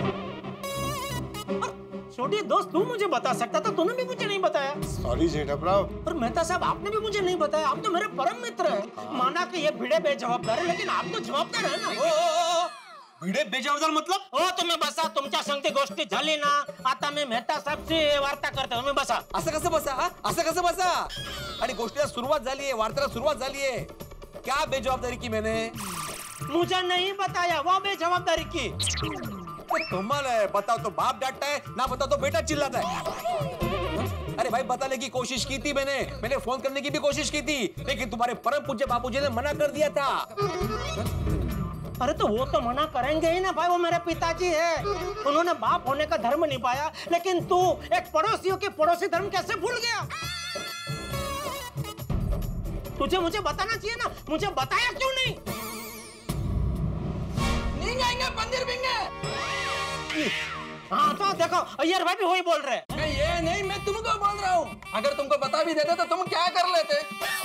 छोटी दोस्त, तू मुझे बता सकता था, तूने भी मुझे नहीं बताया। सॉरी जेठाप्राव। और मेहता साहब, आपने भी मुझे नहीं बताया, आप तो मेरे परम मित्र हैं। माना कि ये भिड़े बेजवाबदार है, लेकिन आप तो जवाबदार है ना। ओ, ओ, ओ, भिड़े बेजवाबदार मतलब? ओ तुम्ही बसा, तुमच्या संगती गोष्टी झाली ना, आता मी मेहता साहेबची वार्ता करतो, तुम्ही बसा। असं कसं बसा? हा? असं कसं बसा? आणि गोष्टीला सुरुवात झाली आहे, वार्तेला सुरुवात झाली आहे। क्या बेजवाबदारी की मैंने? मुझे नहीं बताया, वो बेजवाबदारी की। कमाल है, बताओ तो बाप डांटता है, ना बताओ तो बेटा चिल्लाता है। अरे भाई, बताने की कोशिश की थी मैंने मैंने फोन करने की भी कोशिश की थी, लेकिन तुम्हारे परम पूज्य बापूजी ने मना कर दिया था। अरे तो वो तो मना करेंगे ही ना भाई, वो मेरे पिताजी है, उन्होंने बाप होने का धर्म निभाया, लेकिन तू एक पड़ोसियों के पड़ोसी धर्म कैसे भूल गया? तुझे मुझे बताना चाहिए ना, मुझे बताया क्यों नहीं? नहीं आएंगे पंदिर बिंगे। हाँ तो देखो अय्यर भाई भी वही बोल रहे हैं। ये नहीं, मैं तुमको बोल रहा हूँ, अगर तुमको बता भी देते तो तुम क्या कर लेते?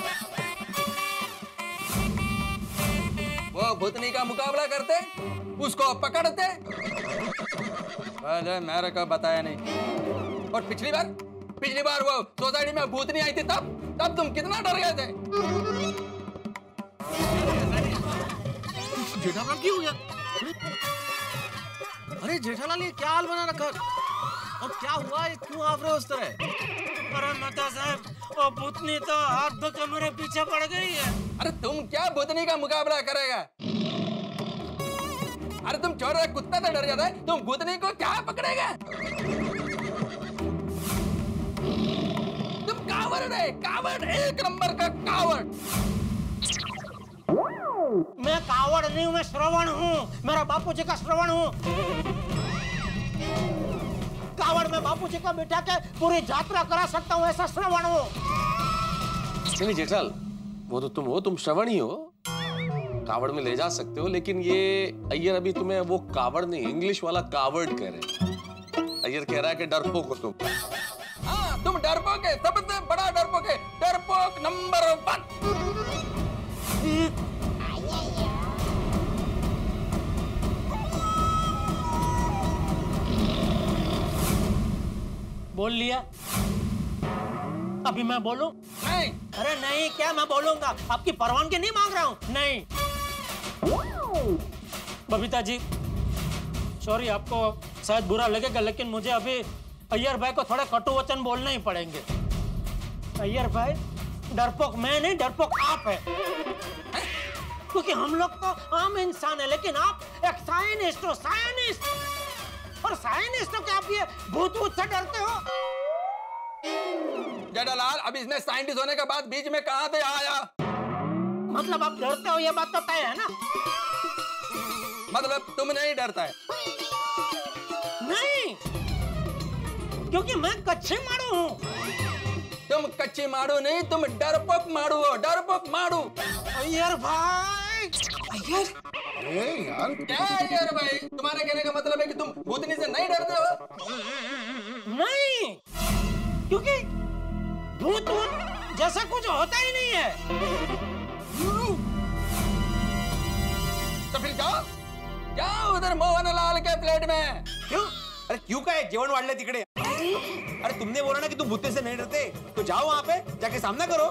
वो भूतनी का मुकाबला करते, उसको पकड़ते। अरे मेरे को बताया नहीं। और पिछली बार पिछली बार वो सोसाइटी में भूतनी आई थी, तब तब तुम कितना डर गए थे? जेठालाल क्यों हो गया? अरे जेठालाल ये क्या हाल बना रखा? और क्या हुआ, ये क्यों आप रहे हो उस तरह? अरे मेहता साहब, वो भूतनी तो हाथ धो के मेरे पीछे पड़ गई है। अरे तुम क्या भूतनी का मुकाबला करेगा? अरे तुम छोटा कुत्ता तो डर जाता है, तुम भूतनी को क्या पकड़ेगा? तुम कावड़ है, कावड़, एक नंबर का कावड़। मैं कावड़ नहीं हूँ, मैं श्रवण हूँ, मेरा बापूजी का श्रवण हूँ। कावड़ में बापूजी को बिठा के पूरी यात्रा करा सकता हूँ, ऐसा श्रवण हूँ। नहीं जेठालाल, वो तो तुम हो, तुम श्रवण ही हो, कावड़ में ले जा सकते हो, लेकिन ये अय्यर अभी तुम्हें वो कावड़ नहीं, इंग्लिश वाला कावर्ड कह रहे हैं। अय्यर कह रहा है कि डरपोक हो तुम। हाँ तुम डरपोक है, सबसे बड़ा डरपोक है, डरपोक नंबर वन। बोल लिया, अभी मैं बोलूं? नहीं। अरे नहीं, क्या मैं बोलूंगा? आपकी परवानगी नहीं मांग रहा हूं। नहीं बबीता जी, सॉरी, आपको शायद बुरा लगेगा, लेकिन मुझे अभी अय्यर भाई को थोड़ा कटु वचन बोलने ही पड़ेंगे। अय्यर भाई, डरपोक मैं नहीं, डरपोक आप है। क्योंकि हम लोग तो आम इंसान है, लेकिन आप एक साइंटिस्ट हो, साइंटिस्ट। और साइंटिस्ट हो, क्या आप ये भूत भूत से डरते हो? जेठालाल, अब इसमें साइंटिस्ट होने के बाद बीच में कहां से आया? मतलब आप डरते हो, ये बात तो तय है ना? मतलब तुम नहीं डरता है? नहीं, क्योंकि मैं कच्चे मारू हूँ। तुम कच्चे मारू नहीं, तुम डरपोक मारू हो, डरपोक मारू। अय्यर भाई, अय्यर, अरे यार क्या अय्यर भाई, तुम्हारे कहने का मतलब है कि तुम भूतनी से नहीं डरते हो? नहीं, क्योंकि भूत भूत जैसा कुछ होता ही नहीं है। तो फिर जाओ जाओ उधर मोहनलाल के फ्लैट में। क्यों? अरे क्यों का है, जेवण वाढले तिकडे। अरे तुमने बोला ना कि तुम भूतनी से नहीं डरते, तो जाओ वहां पे जाके सामना करो।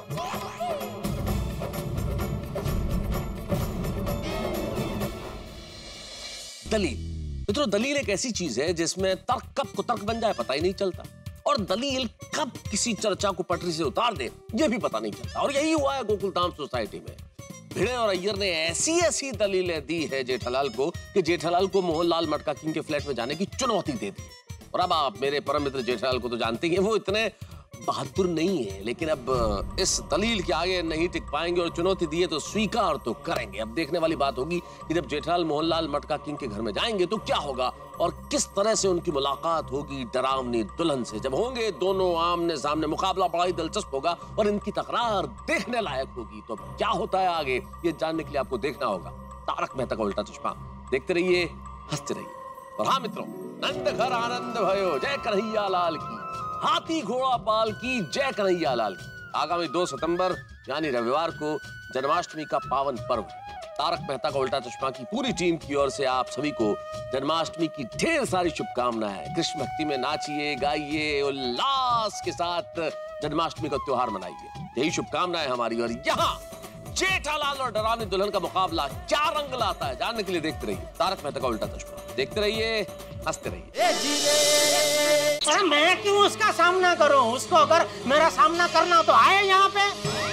दलील, मित्रों, दलील एक ऐसी चीज है जिसमें तर्क कब को तर्क बन जाए पता ही नहीं चलता, और दलील कब किसी चर्चा को पटरी से उतार दे ये भी पता नहीं चलता। और यही हुआ है गोकुलधाम सोसाइटी में। भिड़े और अय्यर ने ऐसी ऐसी दलीलें दी है जेठालाल को कि जेठालाल को मोहनलाल मटका किंग के फ्लैट में जाने की चुनौती दे दी। और अब आप मेरे परम मित्र जेठालाल को तो जानते ही हैं, वो इतने बहादुर नहीं है, लेकिन अब इस दलील के आगे नहीं टिक पाएंगे और चुनौती दी है तो स्वीकार तो करेंगे। अब देखने वाली बात होगी कि जब जेठालाल मोहनलाल मटका किंग के घर में जाएंगे तो क्या होगा और किस तरह से उनकी मुलाकात होगी डरावनी दुल्हन से। जब होंगे दोनों आमने सामने, मुकाबला बड़ा ही दिलचस्प होगा और इनकी तकरार देखने लायक होगी। तो क्या होता है आगे, ये जानने के लिए आपको देखना होगा तारक मेहता का उल्टा चश्मा। देखते रहिए, हंसते रहिए। और हाँ मित्रों, नंद घर आनंद भयो, जय कन्हैया लाल की, हाथी घोड़ा पाल की, जय कन्हैया लाल की। आगामी दो सितंबर यानी रविवार को जन्माष्टमी का पावन पर्व। तारक मेहता का उल्टा चश्मा की पूरी टीम की ओर से आप सभी को जन्माष्टमी की ढेर सारी शुभकामनाएं। कृष्ण भक्ति में नाचिए, गाइए, उल्लास के साथ जन्माष्टमी का त्योहार मनाइए, यही शुभकामनाएं हमारी। और यहाँ जेठालाल और डरावनी दुल्हन का मुकाबला क्या रंग लाता है जानने के लिए देखते रहिए तारक मेहता का उल्टा चश्मा। देखते रहिए, हंसते रहिए। अरे मैं क्यों उसका सामना करूं? उसको अगर मेरा सामना करना हो तो आए यहाँ पे।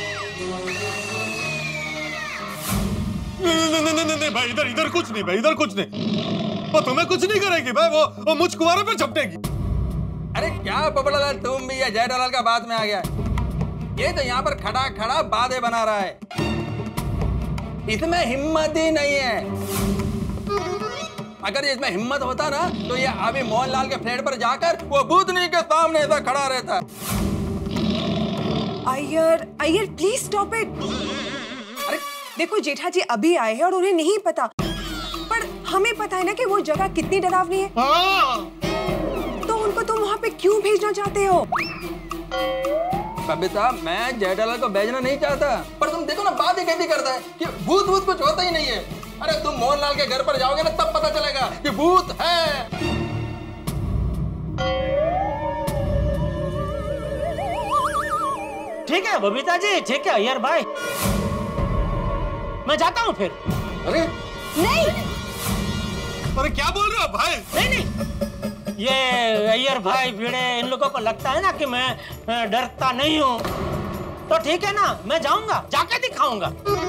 नहीं नहीं नहीं नहीं भाई, इधर इधर कुछ नहीं भाई, इधर कुछ नहीं। वो तुम्हें कुछ नहीं करेगी भाई, वो वो मुझ कुंवारे पे झपटेगी। अरे क्या पोपटलाल, तुम भी या जेठालाल का बात में आ गया? ये तो यहाँ पर खड़ा खड़ा बातें बना रहा है, इसमें हिम्मत ही नहीं है। अगर इसमें हिम्मत होता ना तो ये अभी मोहनलाल के फ्लैट पर जाकर वो भूतनी के सामने ऐसा खड़ा रहता। Iyer Iyer please stop it. अरे देखो जेठा जी अभी आए हैं और उन्हें नहीं पता, पर हमें पता है ना कि वो जगह कितनी डरावनी है। तो उनको तुम वहाँ पे क्यों भेजना चाहते हो? बबीता, मैं जेठालाल को भेजना नहीं चाहता, पर तुम देखो ना बात ही कैसी करता है कि भूत भूत कुछ होता ही नहीं है। अरे तुम मोहनलाल के घर पर जाओगे ना तब पता चलेगा कि भूत है। ठीक है बबीता जी, ठीक है अय्यर भाई, मैं जाता हूँ फिर। अरे नहीं, अरे क्या बोल रहे हो भाई? नहीं नहीं, ये अय्यर भाई भिड़े इन लोगों को लगता है ना कि मैं डरता नहीं हूँ, तो ठीक है ना, मैं जाऊंगा, जाके दिखाऊंगा।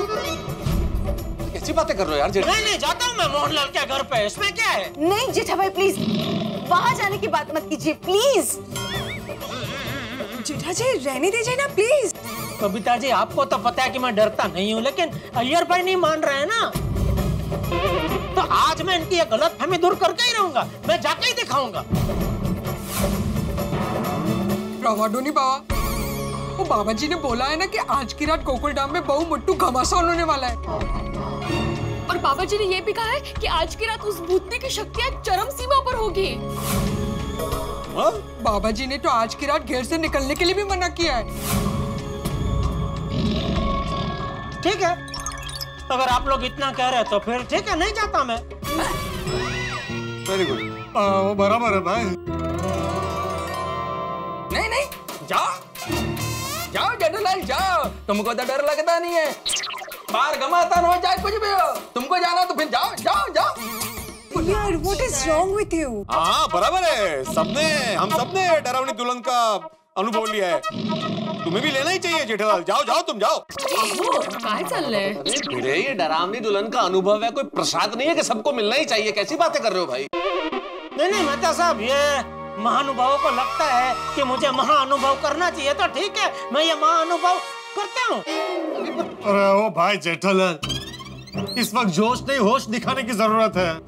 कैसी बातें कर रहे हो यार जेठा? नहीं नहीं, जाता हूँ मैं मोहनलाल के घर पे, इसमें क्या है? नहीं जेठा भाई प्लीज, वहाँ जाने की बात मत कीजिए प्लीज। जेठा जी रहने दीजिए ना प्लीज। कविता जी आपको तो पता है कि मैं डरता नहीं हूँ, लेकिन अय्यर भाई नहीं मान रहे हैं ना, तो आज मैं इनकी ये गलतफहमी दूर करके ही रहूंगा, मैं जाके ही दिखाऊंगा। प्रवाडोनी बाबा, वो बाबा जी ने बोला है ना कि आज की रात गोकुल धाम में बहु मुट्ठू घमासान होने वाला है। और बाबा जी ने ये भी कहा है कि आज की रात उस भूतनी की शक्तियाँ चरम सीमा पर होगी। हाँ? बाबा जी ने तो आज की रात घर से निकलने के लिए भी मना किया है। ठीक है, अगर आप लोग इतना कह रहे हैं तो फिर ठीक है, नहीं जाता मैं। वेरी गुड, बराबर है भाई। नहीं नहीं, जाओ जाओ जेठालाल जाओ, तुमको तो डर लगता नहीं है। बाहर घमासान हो चाहे कुछ भी हो, तुमको जाना तो फिर जाओ जाओ जाओ। यार what is wrong with you? हाँ बराबर है, सबने हम सबने डरावनी दुल्हन का अनुभव लिया है, तुम्हें भी लेना ही चाहिए जेठालाल। जाओ जाओ तुम जाओ। कहाँ चल रहे हैं? अरे ये डरावनी दुल्हन का अनुभव है, कोई प्रसाद नहीं है कि सबको मिलना ही चाहिए। कैसी बातें कर रहे हो भाई? नहीं नहीं मेहता साहब, ये महानुभावों को लगता है कि मुझे महाअनुभव करना चाहिए, तो ठीक है, मैं ये महाअनुभव करता हूँ। अरे ओ भाई जेठालाल, इस वक्त जोश नहीं होश दिखाने की जरूरत है।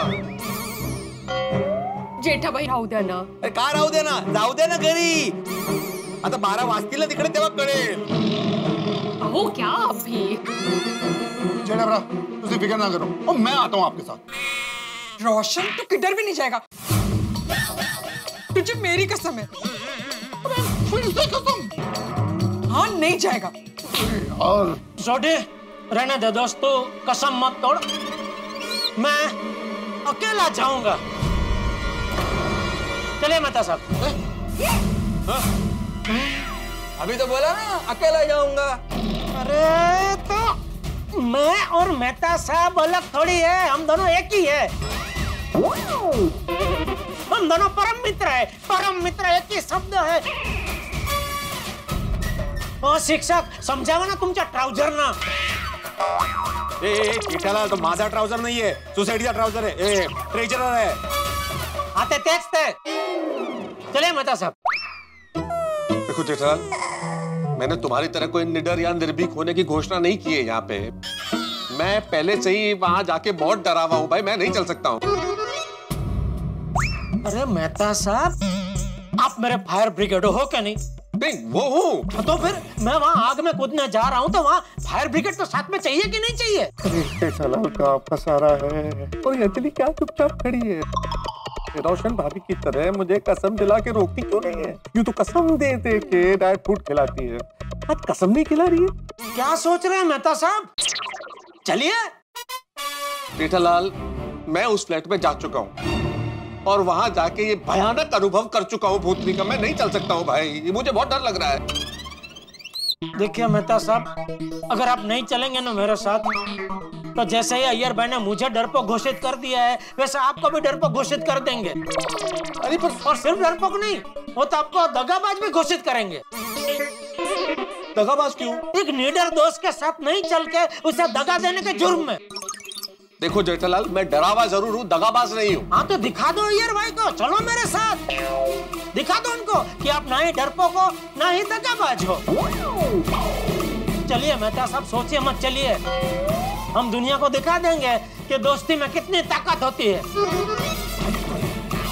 जेठा भाई राहू द्या ना। अरे का राहू दे ना, जाऊ दे ना घरी, आता बारा वाजतील ना तिकडे, तेव्हा कळेल। अहो क्या अभी? जेठा भरा, तुझे फिक्र ना करो, और मैं आता हूँ आपके साथ। रोशन तू किधर भी नहीं जाएगा, तुझे मेरी कसम है। कसम? हाँ नहीं जाएगा। और छोटे रहने दे दोस्तों, कसम मत तोड़, मैं अकेला जाऊंगा। चलिए मेहता साहब। अभी तो बोला ना अकेला जाऊंगा। अरे तो मैं और मेहता साहब अलग थोड़ी है, हम दोनों एक ही है। हम दोनों परम मित्र है, परम मित्र एक ही शब्द है। ओ शिक्षक समझावा ना तुमच्या ट्राउजर ना। ए, ए जेठालाल, तो माझा ट्राउजर नहीं है, सोसाइटी का ट्राउजर है, ए ट्रेजरर है। आते तेज थे। चलिए मेहता साहब। देखो जेठालाल, मैंने तुम्हारी तरह कोई निडर या निर्भीक होने की घोषणा नहीं की है यहाँ पे। मैं पहले से ही वहां जाके बहुत डरा हुआ हूँ भाई, मैं नहीं चल सकता हूँ। अरे मेहता साहब, आप मेरे फायर ब्रिगेड हो क्या? नहीं नहीं वो हूँ। तो फिर मैं वहाँ आग में कूदने जा रहा हूँ, तो वहाँ फायर ब्रिगेड तो साथ में चाहिए कि नहीं चाहिए? जेठालाल का फंसा रहा है और अंजलि क्या चुपचाप खड़ी है? रोशन भाभी की तरह मुझे कसम दिला के रोकती क्यों नहीं है? यूं तो कसम दे दे के ड्राई फ्रूट खिलाती है, आज कसम नहीं खिला रही है। क्या सोच रहे हैं मेहता साहब? चलिए। जेठालाल, मैं उस फ्लैट में जा चुका हूँ और वहां जाके ये भयानक अनुभव कर चुका हूँ भूतनी का। मैं नहीं चल सकता हूँ भाई, मुझे बहुत डर लग रहा है। देखिए मेहता साहब, अगर आप नहीं चलेंगे ना मेरे साथ, तो जैसे ही अय्यर भाई ने मुझे डरपोक घोषित कर दिया है, वैसे आपको भी डरपोक घोषित कर देंगे। अरे पर और सिर्फ डरपोक नहीं, वो तो आपको दगाबाज भी घोषित करेंगे। दगाबाज क्यों? एक निडर दोस्त के साथ नहीं चल के उसे दगा देने के जुर्म में। देखो जेठालाल, मैं डरावा जरूर हूँ, दगाबाज नहीं हूँ। हाँ तो दिखा दो अय्यर भाई को, चलो मेरे साथ, दिखा दो उनको कि आप ना ही डरपोक हो ना ही दगाबाज हो। चलिए मेहता साहब, सोचिए मत, चलिए, हम दुनिया को दिखा देंगे कि दोस्ती में कितनी ताकत होती है।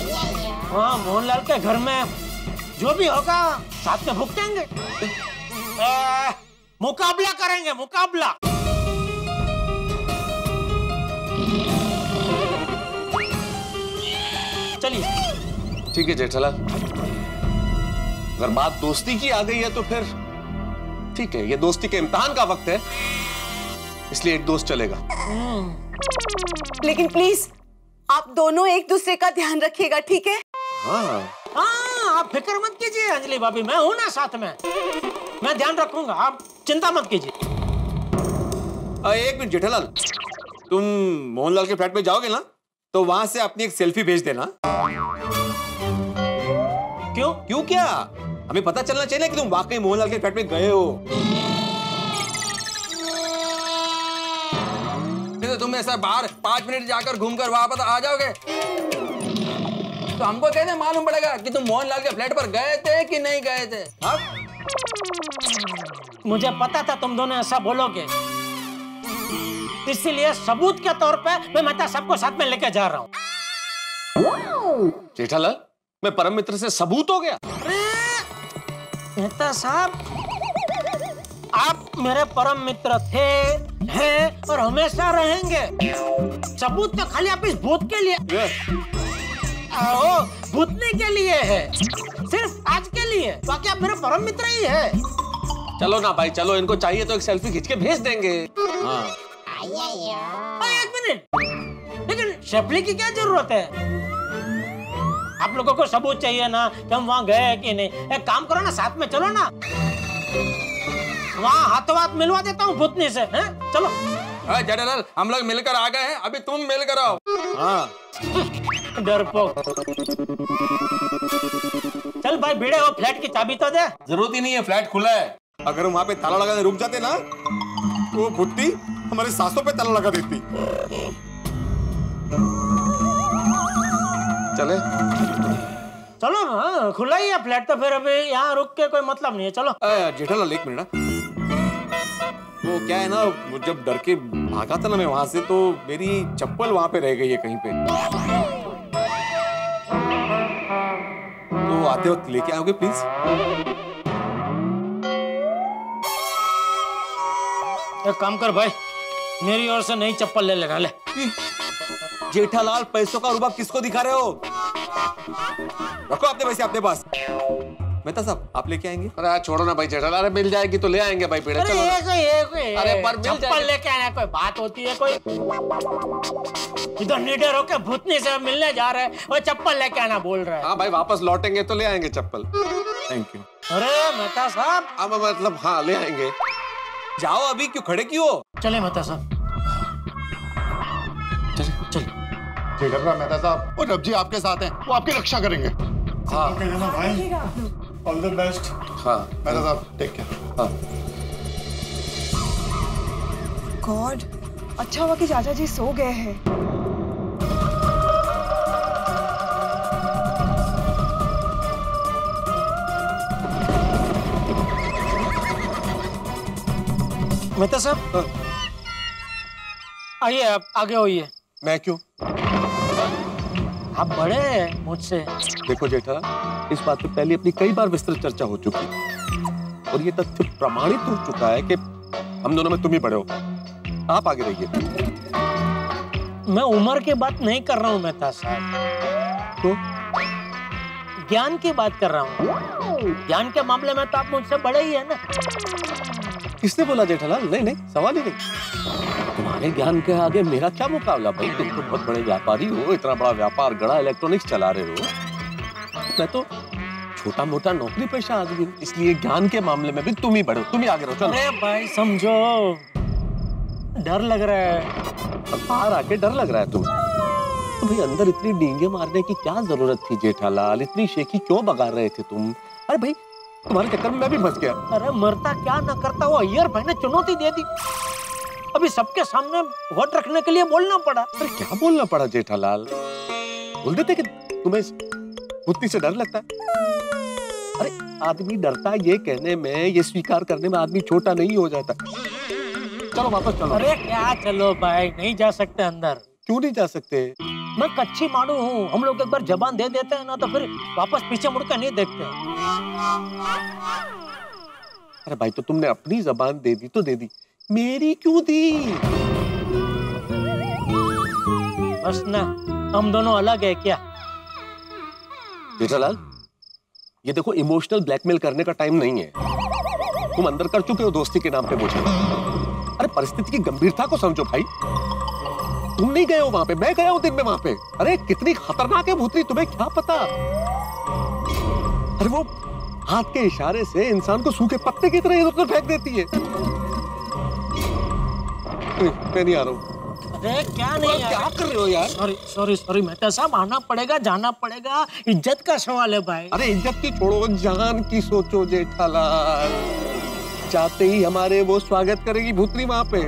हाँ, मोहनलाल के घर में जो भी होगा साथ में भुगतेंगे। ए, मुकाबला करेंगे, मुकाबला। चलिए। ठीक है जेठालाल, अगर बात दोस्ती की आ गई है तो फिर ठीक है, ये दोस्ती के इम्तिहान का वक्त है, इसलिए एक दोस्त चलेगा। लेकिन प्लीज आप दोनों एक दूसरे का ध्यान रखिएगा, ठीक है? हाँ हाँ, आप फिक्र मत कीजिए अंजलि भाभी, मैं हूं ना साथ में, मैं ध्यान रखूंगा, आप चिंता मत कीजिए। एक मिनट जेठालाल, तुम मोहनलाल के फ्लैट में जाओगे ना, तो वहां से अपनी एक सेल्फी भेज देना। क्यों? क्यों क्या? हमें पता चलना चाहिए कि तुम वाकई मोहनलाल के फ्लैट में गए हो। तो तुम ऐसा बाहर पांच मिनट जाकर घूमकर वापस आ जाओगे तो हमको कैसे मालूम पड़ेगा कि तुम मोहनलाल के फ्लैट पर गए थे कि नहीं गए थे? हाँ? मुझे पता था तुम दोनों ऐसा बोलोगे, इसलिए सबूत के तौर पे मैं मेहता साहब को साथ में लेके जा रहा हूँ। जेठालाल, मैं परम मित्र से सबूत हो गया। मेहता साहब, आप मेरे परम मित्र थे, हैं और हमेशा रहेंगे। सबूत तो खाली आप इस भूत के लिए, आओ भूतने के लिए है, सिर्फ आज के लिए, बाकी आप मेरे परम मित्र ही है। चलो ना भाई, चलो, इनको चाहिए तो एक सेल्फी खींच के भेज देंगे। हाँ। एक मिनट, लेकिन शेफली की क्या जरूरत है? आप लोगों को सबूत चाहिए ना कि हम वहां गए कि नहीं, एक काम करो ना, साथ में चलो ना, वहां हाथों हाथ मिलवा देता हूँ भूतनी से, हैं? चलो। जेठालाल, हम लोग मिलकर आ गए हैं, अभी तुम मिलकर आओ। हाँ। डरपोक। चल भाई भिड़े हो, फ्लैट की चाबी तो दे। जरूरत ही नहीं है, फ्लैट खुला है। अगर हम वहां पे ताला लगाने रुक जाते ना, तो वो भुट्टी हमारे सांसों पे ताला लगा देती। चले चलो ना, खुला ही है फ्लैट, तो फिर अभी यहाँ रुक के कोई मतलब नहीं है, चलो। जेठालाल एक मिनट, वो क्या है ना, वो जब डर के भागा था ना मैं वहां से, तो मेरी चप्पल वहां पे रह गई है कहीं पे, तो आते वक्त लेके आओगे प्लीज? एक काम कर भाई, मेरी ओर से नई चप्पल ले लेना, ले। जेठालाल, पैसों का रुबाब किसको दिखा रहे हो? रखो अपने पैसे अपने पास। मेहता साहब, आप लेके आएंगे? अरे छोड़ो ना भाई जेठालाल, अरे मिल जाएगी तो ले आएंगे भाई पेड़े। चलो ये कोई, ये कोई, अरे पर मिल चप्पल लेके आना कोई बात होती है? कोई इधर निडर होके भूतनी से मिलने जा रहे हैं और चप्पल लेके आना बोल रहा है। हाँ भाई, वापस लौटेंगे तो ले आएंगे चप्पल। Thank you. अरे मेहता साहब, अब मतलब हाँ ले आएंगे। जाओ, अभी क्यों खड़े क्यों हो? चले मेहता साहब, चले चले। फिकर रहा मेहता साहब, और रब जी आपके साथ हैं, वो आपकी रक्षा करेंगे। हाँ भाई, ऑल द बेस्ट। हाँ मेहता साहब, टेक केयर। हाँ। गॉड, अच्छा हुआ कि चाचा जी सो गए हैं। मेहता साहब, आइए आप आगे होइए। मैं क्यों? आप बड़े हैं मुझसे। देखो जेठालाल, इस बात पे पहले अपनी कई बार विस्तृत चर्चा हो चुकी है और ये तथ्य प्रमाणित हो चुका है कि हम दोनों में तुम ही बड़े हो। आप आगे रहिए। मैं उम्र की बात नहीं कर रहा हूँ मेहता साहब, तो ज्ञान की बात कर रहा हूँ। ज्ञान के मामले में तो आप मुझसे बड़े ही है ना। किसने बोला जेठालाल? नहीं नहीं, सवाल ही नहीं। तुम्हारे ज्ञान के आगे मेरा क्या मुकाबला भाई? तुम तो बहुत बड़े व्यापारी हो, इतना बड़ा व्यापार गड़ा इलेक्ट्रॉनिक्स चला रहे हो। मैं तो छोटा मोटा नौकरी पेशा आदमी हूँ, इसलिए ज्ञान के मामले में भी तुम ही बड़े हो, तुम ही आगे रहो। चलो। अरे भाई समझो, डर लग रहा है। बाहर आके डर लग रहा है तुम्हें? तो भाई अंदर इतनी डींगे मारने की क्या जरूरत थी जेठालाल? इतनी शेखी क्यों बगा रहे थे तुम? अरे भाई तुम्हारे चक्कर में मैं भी फंस गया। अरे मरता क्या न करता, वो अय्यर भाई ने चुनौती दे दी, अभी सबके सामने वोट रखने के लिए बोलना पड़ा। अरे क्या बोलना पड़ा जेठालाल? बोल देते कि तुम्हें भूतनी से डर लगता है। अरे आदमी डरता है ये कहने में, ये स्वीकार करने में आदमी छोटा नहीं हो जाता। चलो वापस चलो। अरे क्या चलो भाई, नहीं जा सकते अंदर। क्यों नहीं जा सकते? मैं कच्ची मानू हूँ, हम लोग एक बार जबान दे देते हैं ना तो फिर वापस पीछे मुड़कर नहीं देखते। अरे भाई तो तुमने अपनी जबान दे दी तो दे दी, मेरी क्यों दी? बस ना, हम दोनों अलग है क्या? जेठालाल, ये देखो इमोशनल ब्लैकमेल करने का टाइम नहीं है। तुम अंदर कर चुके हो दोस्ती के नाम पे मुझे। अरे परिस्थिति की गंभीरता को समझो भाई। तुम नहीं गए हो वहां पे, मैं गया हूं दिन में वहां पे। अरे कितनी खतरनाक है भूतनी, तुम्हें क्या पता? अरे वो हाथ के इशारे से इंसान को सूखे पत्ते की तरह इधर-उधर फेंक देती है। मैं नहीं आ रहा हूँ। अरे क्या नहीं क्या कर रहे हो यार? सॉरी सॉरी सॉरी मेहता साहब, आना पड़ेगा, जाना पड़ेगा, इज्जत का सवाल है भाई। अरे इज्जत की छोड़ो, जान की सोचो जेठालाल। चाहते ही हमारे वो स्वागत करेगी भूतनी वहां पे।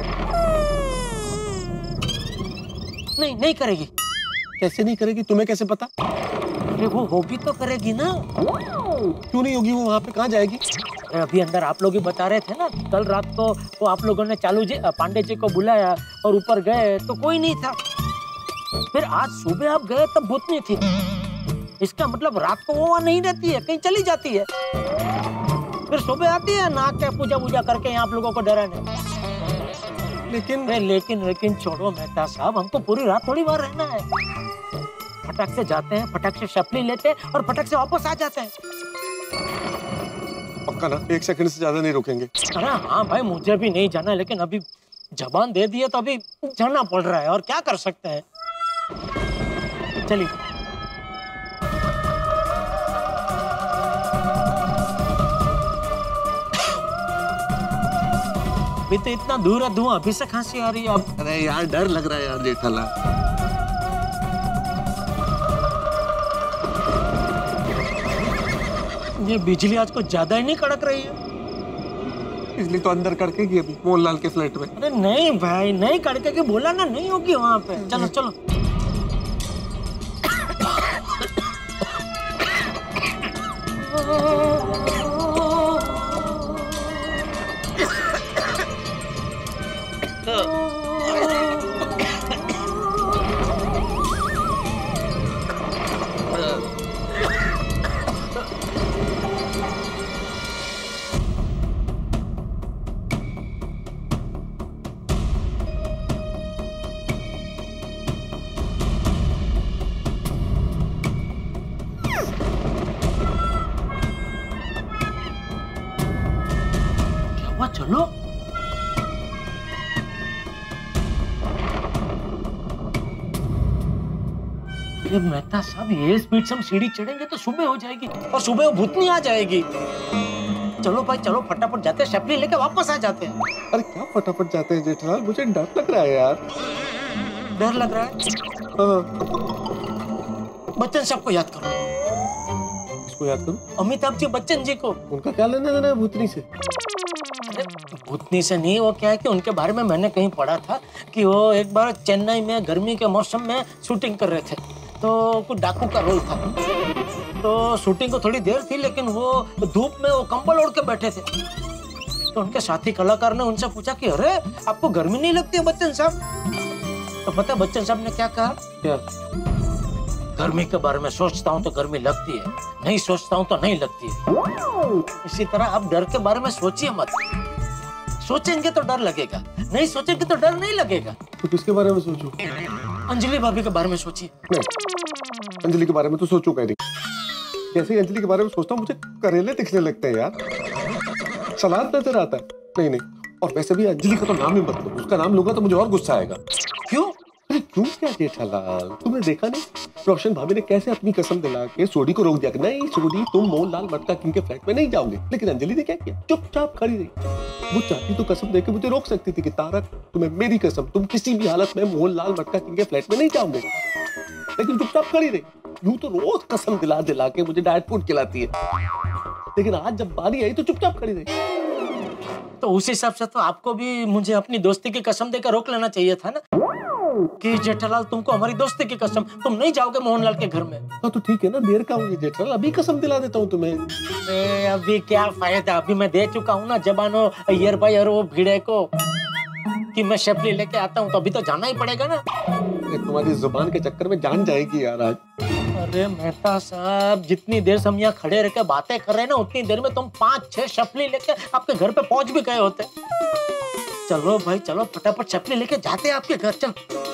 नहीं नहीं करेगी। कैसे नहीं करेगी, तुम्हें कैसे पता? अरे वो होगी तो करेगी ना। क्यों नहीं होगी? वो वहां पे कहाँ जाएगी? अभी अंदर आप लोग ही बता रहे थे ना, कल रात को वो आप लोगों ने चालू जी पांडे जी को बुलाया और ऊपर गए तो कोई नहीं था। फिर आज सुबह आप गए तब भूतनी थी। इसका मतलब रात को वो वहां नहीं रहती है, कहीं चली जाती है, फिर सुबह आती है नहा के पूजा वूजा करके यहाँ आप लोगों को डराने। लेकिन लेकिन लेकिन छोड़ो मेहता साहब, हमको पूरी रात थोड़ी बार रहना है। फटाक से जाते हैं, फटाक से शपली लेते हैं और फटाक से वापस आ जाते हैं। पक्का ना? एक सेकंड से ज्यादा नहीं रुकेंगे? अरे हाँ भाई, मुझे भी नहीं जाना, लेकिन अभी जबान दे दी है तो अभी जाना पड़ रहा है, और क्या कर सकते हैं। चलिए। अभी तो इतना दूर है धुआं, अभी से खांसी आ रही है अब। अरे यार डर लग रहा है यार जेठालाल। ये बिजली आज कुछ ज्यादा ही नहीं कड़क रही है। बिजली तो अंदर कड़केगी अभी मोहनलाल के फ्लैट में। अरे नहीं भाई, नहीं कड़केगी, बोला ना नहीं होगी वहां पे। चलो चलो। चलो। अरे मेहता साहब, ये स्पीड से हम सीढ़ी चढ़ेंगे तो सुबह हो जाएगी, और सुबह वो भूतनी आ जाएगी। चलो भाई चलो, फटाफट जाते हैं, शपली लेके वापस आ जाते हैं। अरे क्या फटाफट जाते हैं जेठालाल, मुझे डर लग रहा है यार। डर लग रहा है? हाँ। बच्चन साहब को याद करो। किसको याद करूं? अमिताभ जी बच्चन जी को। उनका क्या लेना देना है भूतनी से? भूतनी से नहीं, वो क्या है कि उनके बारे में मैंने कहीं पढ़ा था कि वो एक बार चेन्नई में गर्मी के मौसम में शूटिंग कर रहे थे, तो कुछ डाकू का रोल था। तो शूटिंग को थोड़ी देर थी, लेकिन वो धूप में वो कंबल ओढ़ के बैठे थे। तो उनके साथी कलाकार ने उनसे पूछा कि अरे आपको गर्मी नहीं लगती है बच्चन साहब? तो पता है बच्चन साहब ने क्या कहा? क्या? गर्मी के बारे में सोचता हूँ तो गर्मी लगती है, नहीं सोचता हूँ तो नहीं लगती है। इसी तरह आप डर के बारे में सोचिए मत। सोचेंगे तो डर लगेगा, नहीं सोचेंगे तो डर नहीं लगेगा। तो किसके बारे में सोचूं? अंजलि भाभी के बारे में सोचिए। नहीं, अंजलि के बारे में तो सोचूंगा नहीं। जैसे ही अंजलि के बारे में सोचता हूँ मुझे करेले दिखने लगते हैं यार, सलाद नजर आता है। नहीं नहीं, और वैसे भी अंजलि का तो नाम ही मत लो, उसका नाम लूंगा तो मुझे और गुस्सा आएगा। क्यों? अरे क्यों क्या जेठालाल, तुमने देखा नहीं रोशन भाभी ने कैसे अपनी कसम दिला के सोडी को रोक दिया कि नहीं सोडी तुम मोहनलाल मटका किंग के फ्लैट में नहीं जाओगे। लेकिन अंजलि ने क्या किया, चुपचाप खड़ी रही। वो चाहती तो कसम देके मुझे रोक सकती थी कि तारक तुम्हें मेरी कसम, तुम किसी भी हालत में मोहनलाल मटका किंग के फ्लैट में नहीं जाओगे, लेकिन चुपचाप खड़ी रही। यूं तो रोज कसम दिला दिला के मुझे डाइट फूड खिलाती है, लेकिन आज जब बारी आई तो चुपचाप खड़ी रही। तो उस हिसाब से तो आपको भी मुझे अपनी दोस्ती की कसम देकर रोक लेना चाहिए था ना कि जेठालाल तुमको हमारी दोस्ती की कसम, तुम नहीं जाओगे मोहनलाल के घर में। हाँ तो ठीक है ना, देर का हुई जेठालाल, अभी कसम दिला देता हूँ तुम्हें। ए, अभी क्या फायदा, अभी मैं दे चुका हूँ ना जबानो अय्यर भाई और वो भिड़े को कि मैं शपली लेके आता हूँ, तो अभी तो जाना ही पड़ेगा ना। तुम्हारी जुबान के चक्कर में जान जाएगी यार आज। अरे मेहता साहब, जितनी देर से हम यहाँ खड़े रह के बातें कर रहे हैं ना, उतनी देर में तुम पांच छह शपली लेके आपके घर पे पहुंच भी गए होते। चलो भाई चलो, फटाफट शपली लेके जाते हैं आपके घर। चल।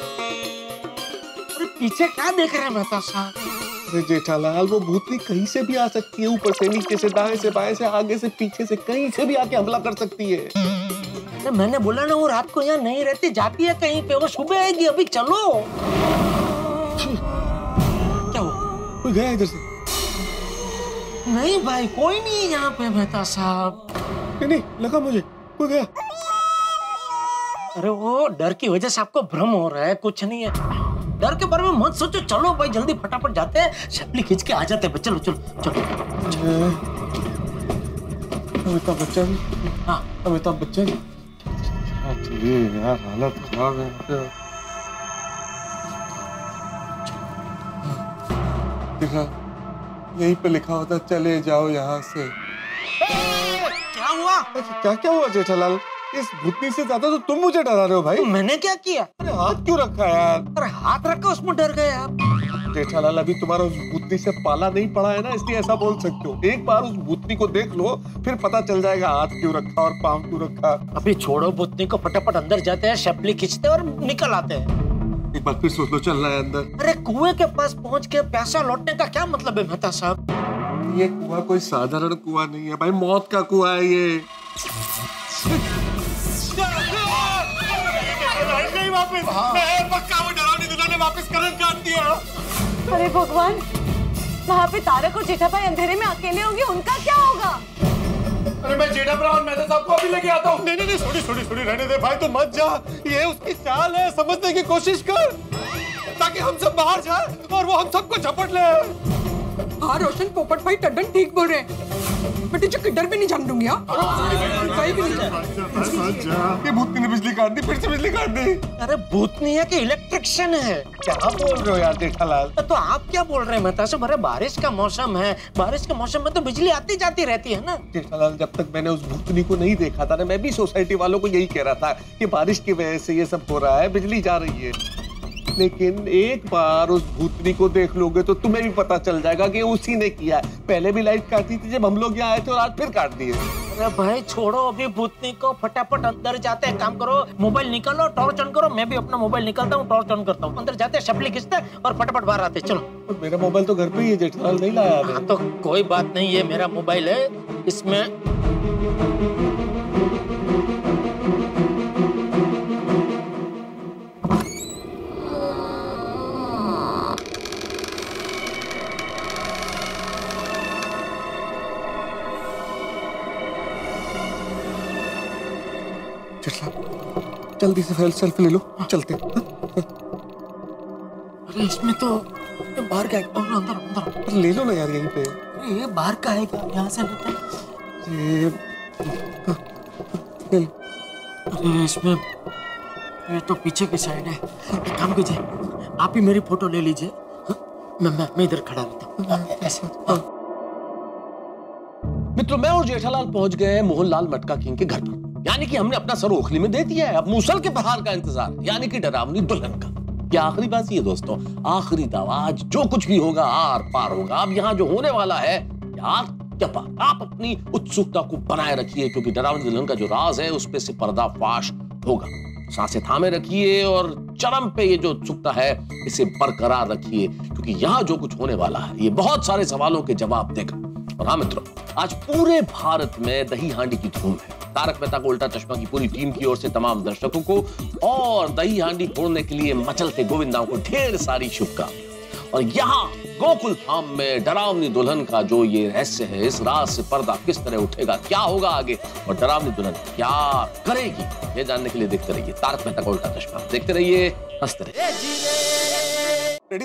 अरे पीछे क्या देख रहे हैं मेहता साहब? अरे जेठालाल, वो भूतनी कहीं से भी आ सकती है, ऊपर से, नीचे से, दाएं से, बाएं से, आगे से, पीछे से, कहीं से भी आके हमला कर सकती है। अरे मैंने बोला ना, वो रात को यहाँ नहीं रहती, जाती है कहीं पे, वो सुबह आएगी। अभी चलो। क्या हुआ? कोई गया इधर से? नहीं भाई, कोई नहीं यहाँ पे मेहता साहब। नहीं नहीं, लगा मुझे कोई गया। अरे वो डर की वजह से आपको भ्रम हो रहा है, कुछ नहीं है। डर के बारे में मत सोचो। चलो भाई जल्दी फटाफट जाते हैं, शपली खींच के आ जाते हैं। चलो चलो चलो। अमिताभ बच्चन। हाँ अमिताभ बच्चन। ये यार हालत खराब है। देखा, यहीं पे लिखा होता चले जाओ यहाँ से। क्या हुआ? क्या क्या हुआ जेठालाल? इस भूतनी से ज्यादा तो तुम मुझे डरा रहे हो भाई। मैंने क्या किया? अरे हाथ क्यों रखा यार? अरे हाथ रखा, उसमें डर गए आप। जेठालाल, अभी तुम्हारा उस भूतनी से पाला नहीं पड़ा है ना, इसलिए ऐसा बोल सकते हो। एक बार उस भूतनी को देख लो, फिर पता चल जाएगा हाथ क्यों रखा और पाँव क्यों रखा। अभी छोड़ो भूतनी को, फटाफट अंदर जाते हैं, शपली खींचते हैं और निकल आते हैं। एक बार फिर सोच लो, चलना है अंदर। अरे कुएं के पास पहुंच के प्यासा लौटने का क्या मतलब है मेहता साहब? ये कुआं कोई साधारण कुआं नहीं है भाई, मौत का कुआं है ये। नहीं वापस। मैं पक्का वो डरावनी दुल्हन ने वापस करंट काट दिया। अरे भगवान, वहाँ पे तारक और जेठा भाई अंधेरे में अकेले होंगे, उनका क्या होगा? अरे मैं जेठा भरा और मेहता साहब को अभी लेके आता हूँ। नहीं नहीं नहीं, छोड़ी छोड़ी छोड़ी, रहने दे भाई, तू मत जा। ये उसकी चाल है, समझने की कोशिश कर, ताकि हम सब बाहर जाए और वो हम सबको झपट ले। हाँ रोशन, पोपट भाई टड्डन ठीक बोल रहे हैं। मैं तुझे किधर भी नहीं जान दूंगी। कहीं भी नहीं। ये भूतनी ने बिजली काट दी, फिर से बिजली काट दी। अरे भूतनी है कि इलेक्ट्रिशियन है? क्या बोल रहे हो यार जेठालाल? तो आप क्या बोल रहे हैं मेहता साहब? अरे बारिश का मौसम है, बारिश के मौसम में तो बिजली आती जाती रहती है ना। जेठालाल, जब तक मैंने उस भूतनी को नहीं देखा था ना, मैं भी सोसाइटी वालों को यही कह रहा था कि बारिश की वजह से ये सब हो रहा है, बिजली जा रही है। लेकिन एक बार उस भूतनी को देख लोगे तो तुम्हें भी पता चल जाएगा कि उसी ने किया है। पहले भी लाइट काटी थी जब हम लोग यहाँ आए थे, और आज फिर काट दिए। अरे भाई छोड़ो अभी भूतनी को, फटाफट अंदर जाते हैं। काम करो, मोबाइल निकालो, टॉर्च ऑन करो। मैं भी अपना मोबाइल निकालता हूँ, टॉर्च ऑन करता हूँ। अंदर जाते हैं, शपली खींचते हैं और फटाफट बाहर आते हैं। चलो। मेरा मोबाइल तो घर पे ही है जेठालाल, नहीं लाया। हाँ तो कोई बात नहीं, ये मेरा मोबाइल है, इसमें जल्दी से सेल्फी ले लो, चलते। अरे इसमें तो बाहर का है। अंदर अंदर ले लो ना यार, यहीं पे। अरे ये बाहर का है, यहाँ से लेते हैं। अरे इसमें ये तो पीछे की साइड है। एक काम कीजिए, आप ही मेरी फोटो ले लीजिए। मैं मैं मैं इधर खड़ा रहता हूँ ऐसे। मित्रों, मैं और जेठालाल पहुंच गए मोहनलाल मटका किंग के घर पर। यानी कि हमने अपना सर ओखली में दे दिया है। अब मूसल के प्रहार का इंतजार, यानी कि डरावनी दुल्हन का। क्या आखिरी बात है दोस्तों, आखिरी दावा, आज जो कुछ भी होगा आर पार होगा। अब यहाँ जो होने वाला है यार क्या पार, आप अपनी उत्सुकता को बनाए रखिए, क्योंकि डरावनी दुल्हन का जो राज है उस पे से पर्दाफाश होगा। सांसें थामे रखिए और चरम पे ये जो उत्सुकता है इसे बरकरार रखिए, क्योंकि यहाँ जो कुछ होने वाला है ये बहुत सारे सवालों के जवाब देगा। और हाँ मित्रों, आज पूरे भारत में दही हांडी की धूम है। तारक मेहता का उल्टा चश्मा की पूरी टीम की ओर से तमाम दर्शकों को और दही हांडी फोड़ने के लिए मचलते गोविंदाओं को ढेर सारी शुभकामनाएं। और यहाँ गोकुल धाम में डरावनी दुल्हन का जो ये रहस्य है, इस राज से पर्दा किस तरह उठेगा, क्या होगा आगे और डरावनी दुल्हन क्या करेगी, ये जानने के लिए देखते रहिए तारक मेहता का उल्टा चश्मा। देखते रहिए, हंसते रहिए। रेडी?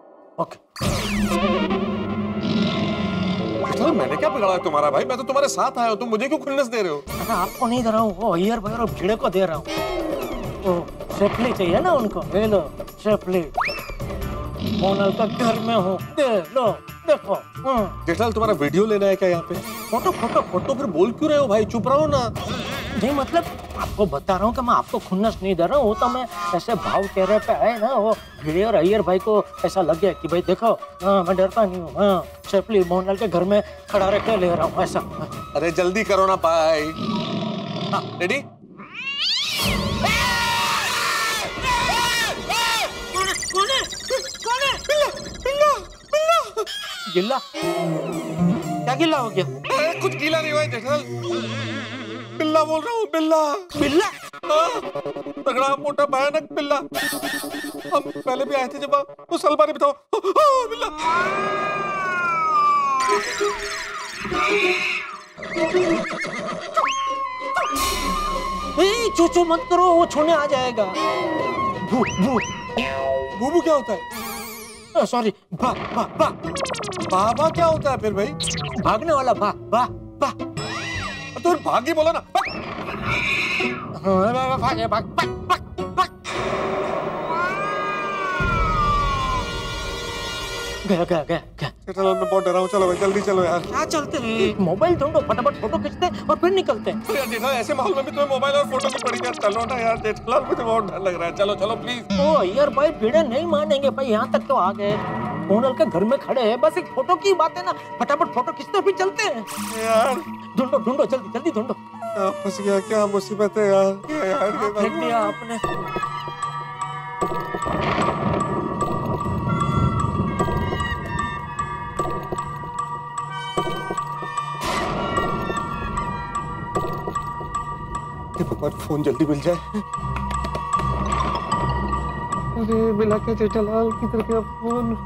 ओके। मैंने क्या बिगाड़ा तुम्हारा भाई? मैं तो तुम्हारे साथ आया हूँ, तुम मुझे क्यों खुन्नस दे रहे हो? अरे आपको नहीं दे रहा हूँ, वो अय्यर भाई और भिड़े को दे रहा हूँ। तो शपली चाहिए ना उनको, ले लो शपली। मोनल का घर में हूँ, दे लो, देखो। जेठालाल, तुम्हारा वीडियो लेना है क्या यहाँ पे? फोटो फोटो फोटो फिर बोल क्यों रहे हो भाई? चुप रहो ना। नहीं मतलब आपको बता रहा हूँ कि मैं आपको खुन्नस नहीं दे रहा हूँ, वो तो मैं ऐसे भाव चेहरे पे आए ना, वो भिड़े और अय्यर भाई को ऐसा लग गया कि भाई देखो हाँ मैं डरता नहीं हूँ, हाँ सेफली मोहनलाल के घर में खड़ा रह के ले रहा हूँ ऐसा। अरे जल्दी करो ना भाई। हाँ रेडी? कौन है? कौन है? बिल्ला, बिल्ला, बिल्ला। गिल्ला? क्या गिल्ला हो गया? कुछ गीला नहीं हुआ है जेठालाल, बिल्ला बोल रहा हूँ, बिल्ला। बिल्ला? हाँ, तगड़ा मोटा भयानक बिल्ला। हम पहले भी आए थे जब उस अलमारी में था। हाँ, बिल्ला। ए, चू चू मत करो, वो छूने आ जाएगा। भू भू भूभू क्या होता है? सॉरी, भा भा भा बाबा क्या होता है फिर भाई? भागने वाला भा भा भा। तो भागी बोला ना। हाँ, भाग भाग भाग भाग भाग। गया गया गया गया। जेठालाल मैं बहुत डरा हूँ, चलो भाई जल्दी चलो यार। क्या चलते हैं? मोबाइल ढूंढो, फटाफट फोटो खींचते हैं और फिर निकलते हैं। अरे यार जेठालाल ऐसे माहौल में भी तुम्हें मोबाइल और फोटो की पड़ी यार, चलो ना यार जेठालाल, मुझे बहुत डर लग रहा है, चलो चलो प्लीज। ओ यार भाई भीड़े नहीं मानेंगे भाई, यहाँ तक तो आ गए, मोहनलाल के घर में खड़े हैं, बस एक फोटो की बात है ना, फटाफट फोटो खींचते फिर चलते हैं यार। ढूंढो ढूंढो जल्दी जल्दी ढूंढो। फंस गया, क्या मुसीबत है यार, क्या यार ये फेंक दिया आपने। भगवान फोन जल्दी मिल जाए। अरे मिला क्या जेठालाल, किधर गया फोन?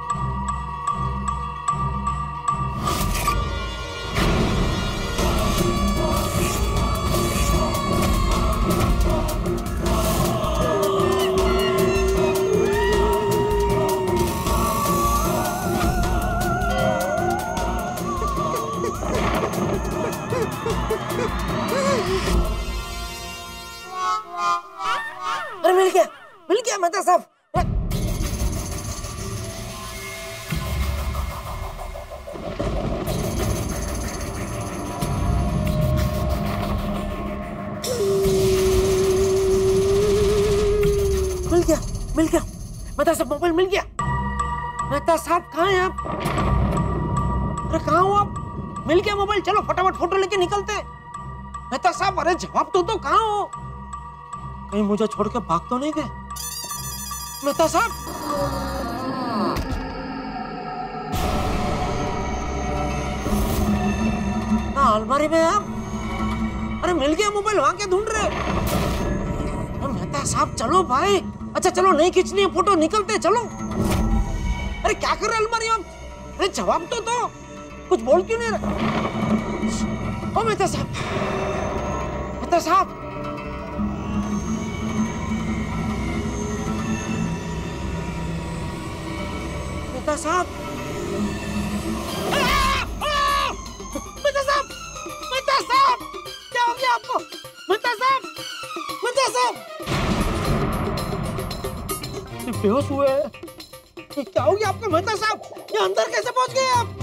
अरे मिल गया, मिल गया मेहता साहब। मिल गया, मिल गया मेहता साहब, मोबाइल मिल गया। मेहता साहब कहाँ हैं आप? अरे कहाँ हो आप? मिल गया मोबाइल, चलो फटाफट फोटो लेके निकलते हैं। मेहता साहब अरे जवाब दो तो, कहाँ हो? कहीं मुझे छोड़ के भाग तो नहीं गए? मेहता साहब हाँ अलमारी में आप? अरे मिल गया मोबाइल, वहां क्या ढूंढ रहे? मेहता साहब चलो भाई। अच्छा चलो नहीं खींचनी है फोटो, निकलते चलो। अरे क्या कर रहे अलमारी में? अरे जवाब तो दो, कुछ बोल क्यों नहीं रहे? ओ मेहता साहब, मेहता साहब मेहता साहब मेहता साहब मेहता साहब क्या हो गया आपको? मेहता साहब मेहता साहब बेहोश हुए हैं। क्या हो गया आपको मेहता साहब? ये अंदर कैसे पहुंच गए आप?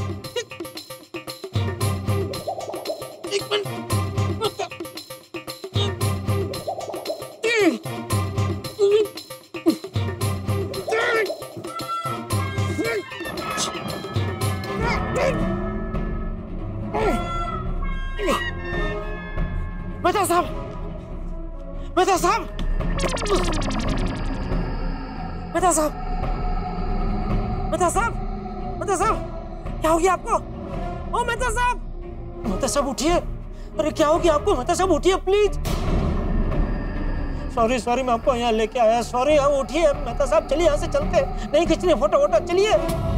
एक मिनट मेहता साहब मेहता साहब मेहता साहब मेहता साहब मेहता साहब क्या हो गया आपको? ओ मेहता साहब मेहता साहब उठिए। अरे क्या हो गया आपको मेहता साहब? उठिए प्लीज। सॉरी सॉरी मैं आपको यहाँ लेके आया, सॉरी। आप उठिए मेहता साहब, चलिए यहाँ से चलते, नहीं खींचनी फोटो वोटो, चलिए।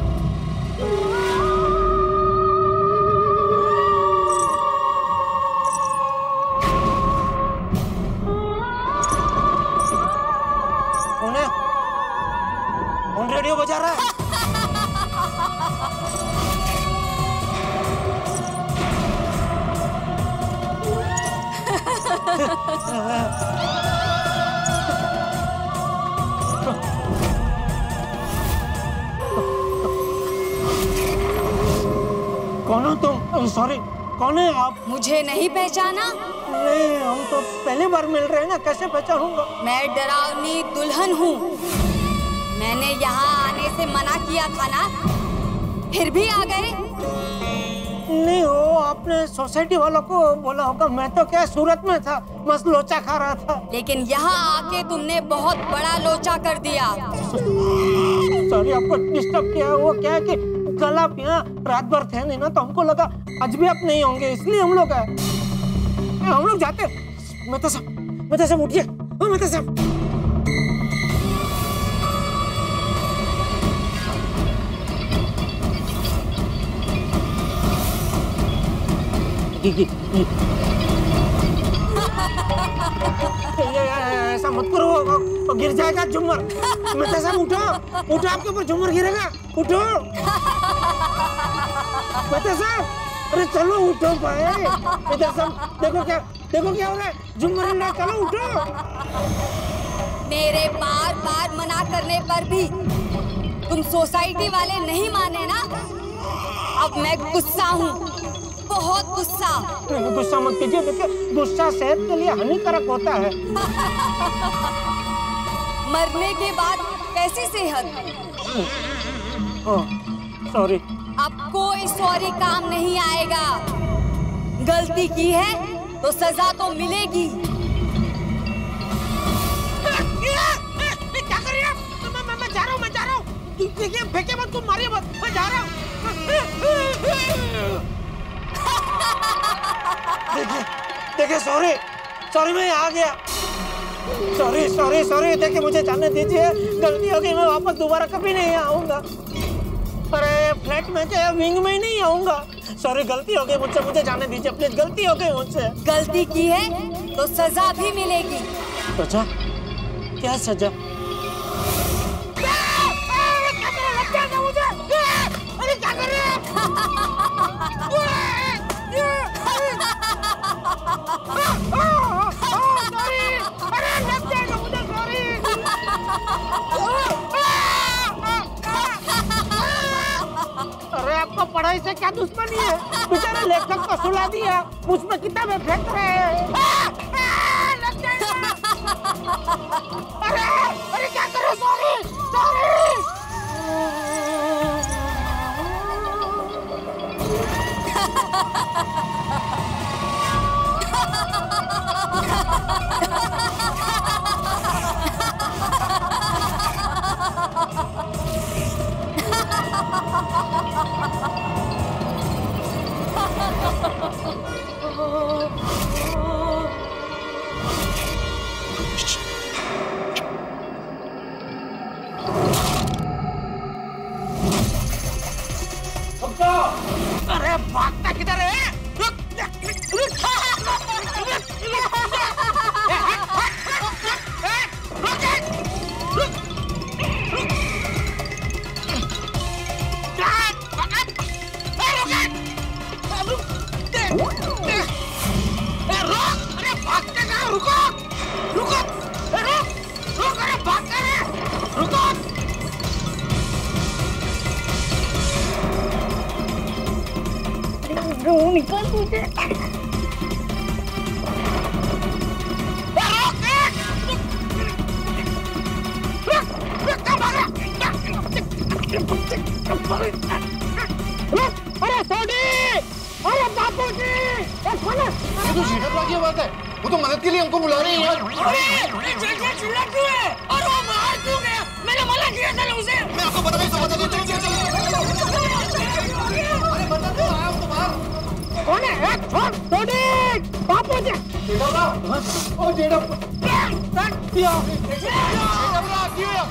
कौन है? कौन रेडियो बजा रहा है? कौन हो तुम? सॉरी कौन है आप? मुझे नहीं पहचाना? नहीं हम पहली बार मिल रहे हैं ना, कैसे पहचानूंगा? मैं डरावनी दुल्हन हूँ। मैंने यहाँ आने से मना किया था ना, फिर भी आ गए। नहीं हो, आपने सोसाइटी वालों को बोला होगा। मैं तो क्या सूरत में था, मस्त लोचा खा रहा था। लेकिन यहाँ आके तुमने बहुत बड़ा लोचा कर दिया। सॉरी, आपको डिस्टर्ब किया। वो क्या है कि कल आप यहाँ रात भर थे नहीं ना, तो हमको लगा आज भी आप नहीं होंगे, इसलिए हम लोग आए। हम लोग जाते। मेहता साहब, मेहता साहब उठिए। मेहता साहब, ऐसा मत करो, गिर जाएगा झुमर। मेहता साहब उठो, उठो, आपके ऊपर झुमर गिरेगा। उठो मेहता साहब, अरे चलो उठो भाई। मेहता साहब देखो क्या, देखो क्या हो रहा है, झुमर हिल रहा है। चलो उठो। मेरे बार बार मना करने पर भी तुम सोसाइटी वाले नहीं माने ना। अब मैं गुस्सा हूँ, बहुत गुस्सा। गुस्सा मत कीजिए, देखिए गुस्सा सेहत के लिए हानिकारक होता है। मरने के बाद कैसी सेहत? सॉरी। अब कोई सॉरी काम नहीं आएगा। गलती की है तो सजा तो मिलेगी। क्या कर रही है? मैं, मैं, मैं जा रहा हूँ, मैं जा रहा हूँ। देखिए फेंके मत, तुम मारिए मत, मैं जा रहा हूँ। देखिए, देखिए सॉरी, सॉरी मैं आ गया। Sorry, sorry, sorry. देखिए मुझे जाने दीजिए, गलती हो गई। मैं वापस दोबारा कभी नहीं आऊँगा। अरे फ्लैट में क्या, विंग में ही नहीं आऊँगा। सॉरी, गलती हो गई मुझसे, मुझे जाने दीजिए प्लीज। गलती हो गई मुझसे। गलती की है तो सजा भी मिलेगी। सजा? क्या सजा? अरे क्या कर रहे हैं? सॉरी, अरे लग जाएगा मुझे। सॉरी। अरे आपको पढ़ाई से क्या दुश्मनी है? बेचारे लेखक को सुला दिया, मुझ में किताबें फेंक रहे हैं। लग जाएगा। अरे अरे क्या करो? Sorry, sorry. अरे भागता किधर है? रुक, रुक, निकल मुझे। अरे सोडी, अरे बापू जी, ये तो शीतल की बात है। वो तो मदद के लिए हमको बुला रही है। अरे चिल्ला क्यों है? और वो बाहर क्यों गया? मैंने मना किया था उसे। मैं आपको बता नहीं सकता। अरे बता दो, आया हूँ तो बाहर। कौन है? छोड़, सोडी, बापू जी। जेठा, ओ जेठा, क्या? जेठा क्यों?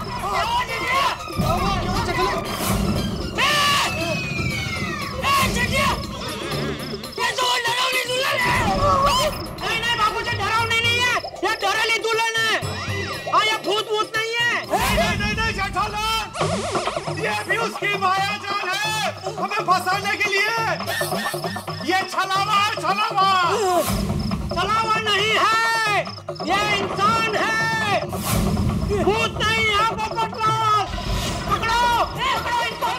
नहीं नहीं बाबूजी, डरावनी नहीं है, ये डरावनी दुल्हन है। हाँ, ये भूत भूत नहीं है। नहीं नहीं नहीं जेठालाल, ये भी उसकी मायाजाल है हमें फंसाने के लिए। ये छलावा है, छलावा। छलावा नहीं है, ये इंसान है, भूत नहीं है। पकड़ो, पकड़ो, पकड़ो इनको,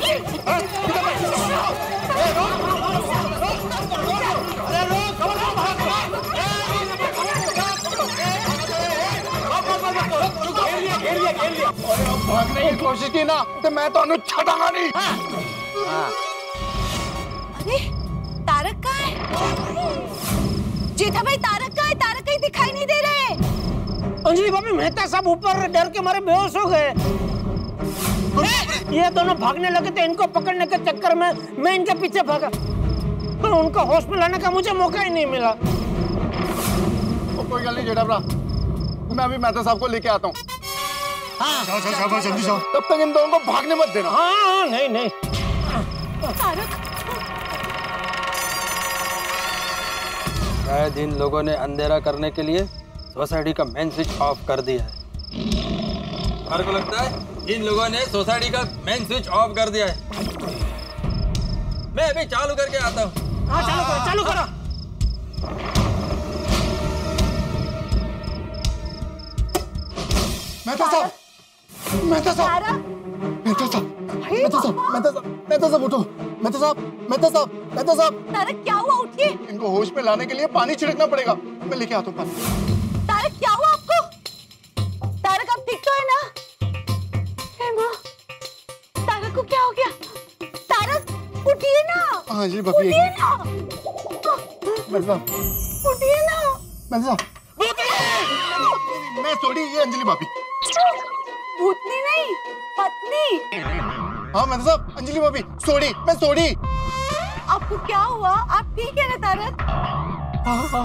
पकड़ो। भागने की कोशिश की ना तो मैं तो छटांगा नहीं। अरे तारक कहाँ है? जेठा भाई तारक कहाँ है? तारक कहीं दिखाई नहीं दे रहे। अंजलि भाभी मेहता सब ऊपर डर के मारे बेहोश हो गए। ये दोनों भागने लगे थे, इनको पकड़ने के चक्कर में मैं इनके पीछे भागा, पर उनको होश में लाने का मुझे मौका ही नहीं मिला। कोई गल नहीं जेठा भरा, मैं अभी मेहता साहब को लेके आता हूँ। हाँ, जाओ जाओ जाओ जल्दी जाओ। तब तक इन दोनों को भागने मत देना। हाँ, हाँ नहीं नहीं। तारक शायद इन लोगों ने अंधेरा करने के लिए सोसाइटी का मेन स्विच ऑफ कर दिया है। हमारे को लगता है इन लोगों ने सोसाइटी का मेन स्विच ऑफ कर दिया है। मैं अभी चालू करके आता हूँ। हाँ चालू करो, चालू करो। मेहता साहब, मेहता साहब, मेहता साहब, मेहता साहब, मेहता साहब, मेहता साहब उठो। मेहता साहब, मेहता साहब, मेहता साहब। तारक क्या हुआ? उठिए। इनको होश में लाने के लिए पानी छिड़कना पड़ेगा। मैं लेके आता हूँ पानी। तारक क्या हुआ आपको? तारक आप ठीक तो है ना? हे माँ, तारक को क्या हो गया? तारक उठिए ना। हाँ जी भाभी। उठिए ना। मेहता साहब, उठिए ना। मेहता साहब। मैं सॉरी, ये अंजलि भाभी। भूतनी नहीं, पत्नी। हाँ मेहता साहब, अंजलि भाभी, सॉरी, मैं सॉरी। आपको क्या हुआ? आप ठीक है ना तारक? हाँ हाँ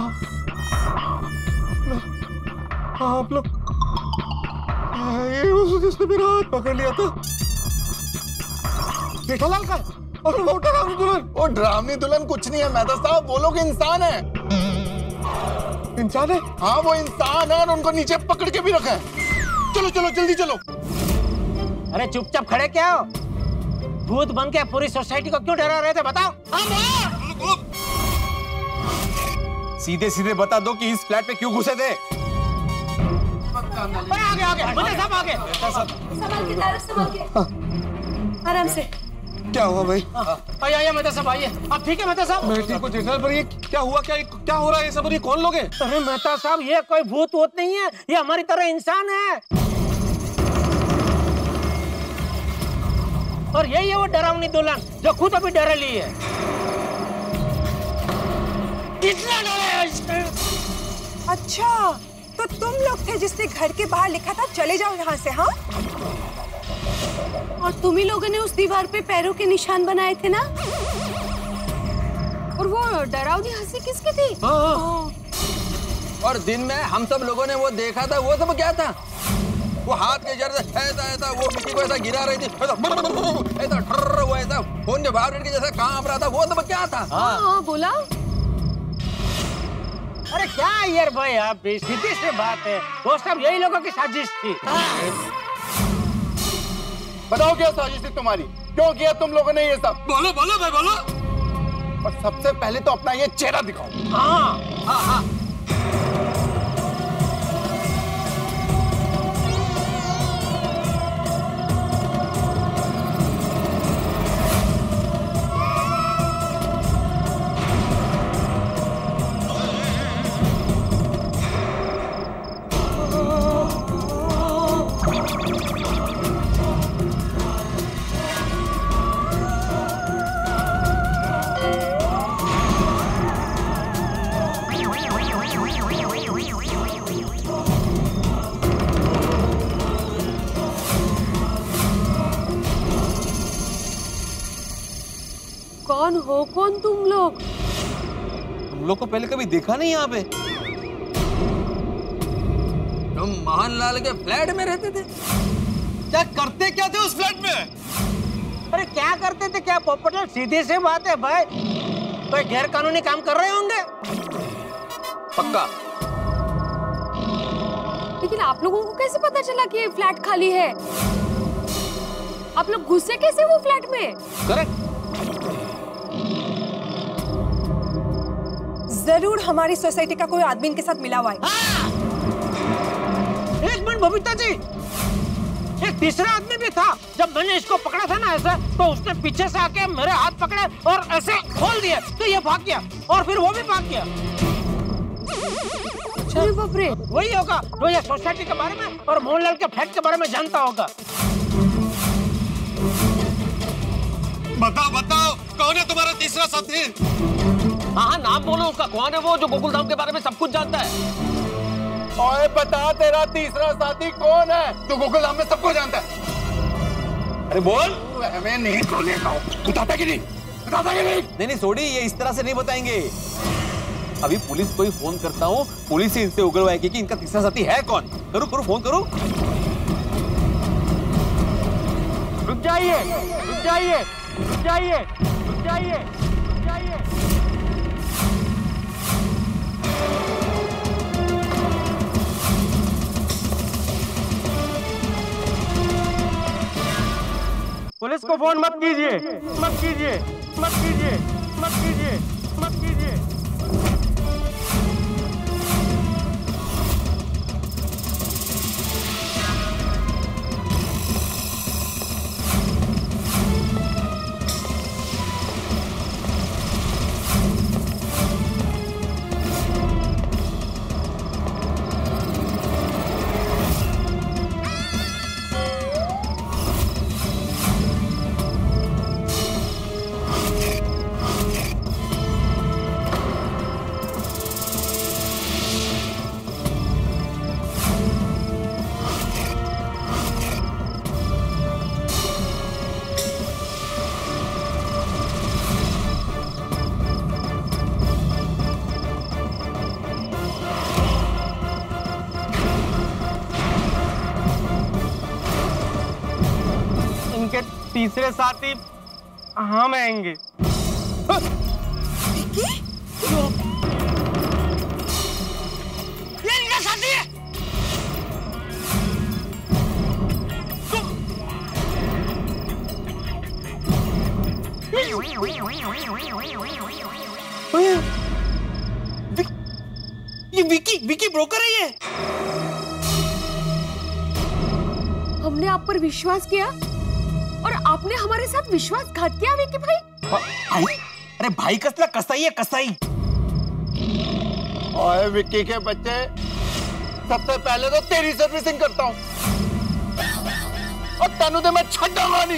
हाँ आप लोग, ये उस जिसने मेरा हाथ पकड़ लिया था, जेठालाल का और वो डरावनी दुल्हन। वो डरावनी दुल्हन कुछ नहीं है मेहता साहब, वो लोग इंसान है। इंसान है? हाँ वो इंसान है और उनको नीचे पकड़ के भी रखा है। चलो चलो जल्दी चलो। अरे चुपचाप खड़े क्या हो? भूत बन के पूरी सोसाइटी को क्यों डरा रहे थे बताओ? सीधे सीधे बता दो कि इस फ्लैट पे क्यों घुसे थे। आगे आगे आगे सब आगे। संभाल के तारक, संभाल के। आराम से। क्या हुआ भाई? आइए आइए मेहता साहब आइए। आप ठीक है मेहता साहब? मैं ठीक हूँ जेठालाल, पर ये क्या हुआ? क्या क्या हो रहा है? ये सब ये कौन लोग हैं? अरे मेहता साहब ये कोई भूत वूत नहीं है, ये हमारी तरह इंसान है। और यही है वो डरावनी दुल्हन जो खुद अभी डरेली है। कितना डरे? अच्छा तो तुम लोग थे जिसने घर के बाहर लिखा था चले जाओ यहाँ से? हाँ, और तुम ही लोगों ने उस दीवार पे पैरों के निशान बनाए थे ना? और वो डरावनी हंसी किसकी थी? और दिन में हम सब लोगों ने वो देखा था, वो सब क्या था? वो हाथ के जरिए ऐसा ऐसा वो मिट्टी को ऐसा गिरा रही थी, ऐसा ऐसा ठर्र वो ऐसा फोन के वाइब्रेट के जैसा कांप रहा था, वो सब क्या था? हाँ हाँ बोला। अरे क्या यार भाई, आप सीधी से बात है, वो सब यही लोगों की साजिश थी। बताओ क्या साजिश थी तुम्हारी? क्यों किया तुम लोगों ने ये सब? बोलो बोलो भाई बोलो। और सबसे पहले तो अपना ये चेहरा दिखाओ। हाँ हाँ हाँ। कौन हो? कौन तुम लोग? तुम लोग को पहले कभी देखा नहीं यहाँ पे? तुम मोहनलाल के फ्लैट में रहते थे? क्या करते क्या थे उस फ्लैट में? अरे क्या करते थे क्या पोपटलाल? सीधी सी बात है भाई, कोई गैर कानूनी काम कर रहे होंगे। पक्का? लेकिन आप लोगों को कैसे पता चला कि ये फ्लैट खाली है? आप लोग घुसे कैसे वो फ्लैट में? करेक्ट। जरूर हमारी सोसाइटी का कोई आदमी इनके साथ मिला हुआ है। एक मिनट बबीता जी, एक तीसरा आदमी भी था। जब मैंने इसको पकड़ा था ना ऐसे, तो उसने पीछे से आके मेरे हाथ पकड़े और ऐसे खोल दिए, तो ये भाग गया और फिर वो भी भाग गया। अच्छा अरे बाप रे, वही होगा जो ये सोसाइटी के बारे में और मोहनलाल के फ्लैट के बारे में जानता होगा। बताओ बताओ कौन है तुम्हारा तीसरा साथी? हाँ हाँ नाम बोलो उसका, कौन है वो जो गोकुलधाम के बारे में सब कुछ जानता है? ओए बता तेरा तीसरा साथी कौन है? तू गोकुलधाम में सबको जानता है। अरे बोल। मैं नहीं बोलेगा, बताता कि नहीं? बताता कि नहीं? नहीं नहीं सोडी, ये इस तरह से नहीं बताएंगे। अभी पुलिस को ही फोन करता हूँ, पुलिस ही इनसे उगलवाएगी कि इनका तीसरा साथी है कौन। करो करो फोन करो। रुक जाइए रुक जाइए रुक जाइए रुक जाइए रुक जाइए। पुलिस को फोन मत कीजिए मत कीजिए मत कीजिए मत कीजिए मत कीजिए। तीसरे साथी हम आएंगे। ये इनका साथी है। ये विकी विकी ब्रोकर है ये। हमने आप पर विश्वास किया और आपने हमारे साथ विश्वासघात किया विकी भाई। भाई अरे भाई कसला कसाई है कसाई। ओए विक्की के बच्चे, सबसे पहले तो तेरी सर्विसिंग करता हूँ और तेनू तो मैं छड्डांगा नहीं।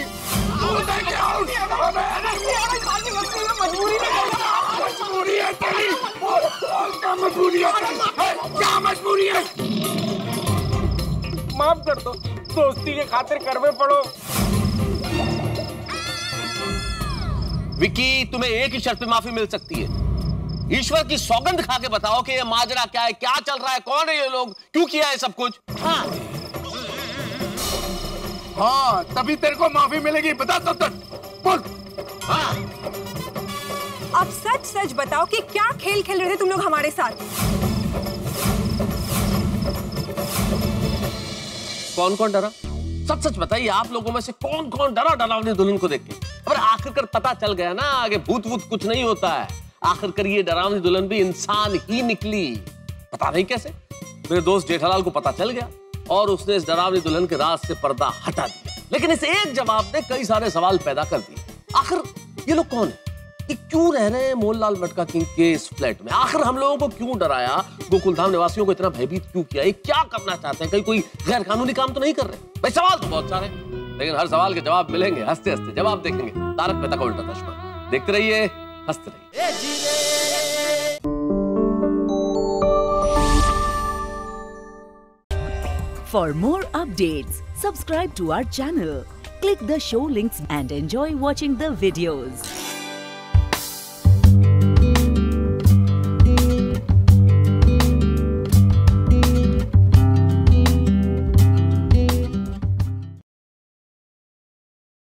मजबूरी है तेरी, क्या मजबूरी है? क्या मजबूरी है? माफ कर दो, दोस्ती के खातिर करवे पड़ो। विकी तुम्हें एक ही शर्त पे माफी मिल सकती है। ईश्वर की सौगंध खा के बताओ कि ये माजरा क्या है, क्या चल रहा है, कौन है ये लोग, क्यों किया है सब कुछ। हाँ हाँ तभी तेरे को माफी मिलेगी। बता तब तक बोल। हाँ अब सच सच बताओ कि क्या खेल खेल रहे थे तुम लोग हमारे साथ? कौन कौन डरा? सच सच बताइए, आप लोगों में से कौन कौन डरा डरावनी दुल्हन को देख के? और आखिरकार पता चल गया ना आगे भूत वूत कुछ नहीं होता है। आखिरकार ये डरावनी दुल्हन भी इंसान ही निकली। पता नहीं कैसे मेरे दोस्त जेठालाल को पता चल गया और उसने इस डरावनी दुल्हन के राज से पर्दा हटा दिया। लेकिन इस एक जवाब ने कई सारे सवाल पैदा कर दिए। आखिर ये लोग कौन है? ये क्यों रह रहे हैं मोहनलाल मटका किंग के इस फ्लैट में? आखिर हम लोगों को क्यों डराया? गोकुलधाम निवासियों को इतना भयभीत क्यों किया? ये क्या करना चाहते हैं? कहीं कोई गैर कानूनी काम तो नहीं कर रहे? भाई सवाल तो बहुत सारे, लेकिन हर सवाल के जवाब मिलेंगे हंसते हंसते। जवाब देखेंगे तारक मेहता का उल्टा चश्मा। देखते रहिए, हंसते रहिए। For more updates, subscribe to our channel, click the show links and enjoy watching the videos.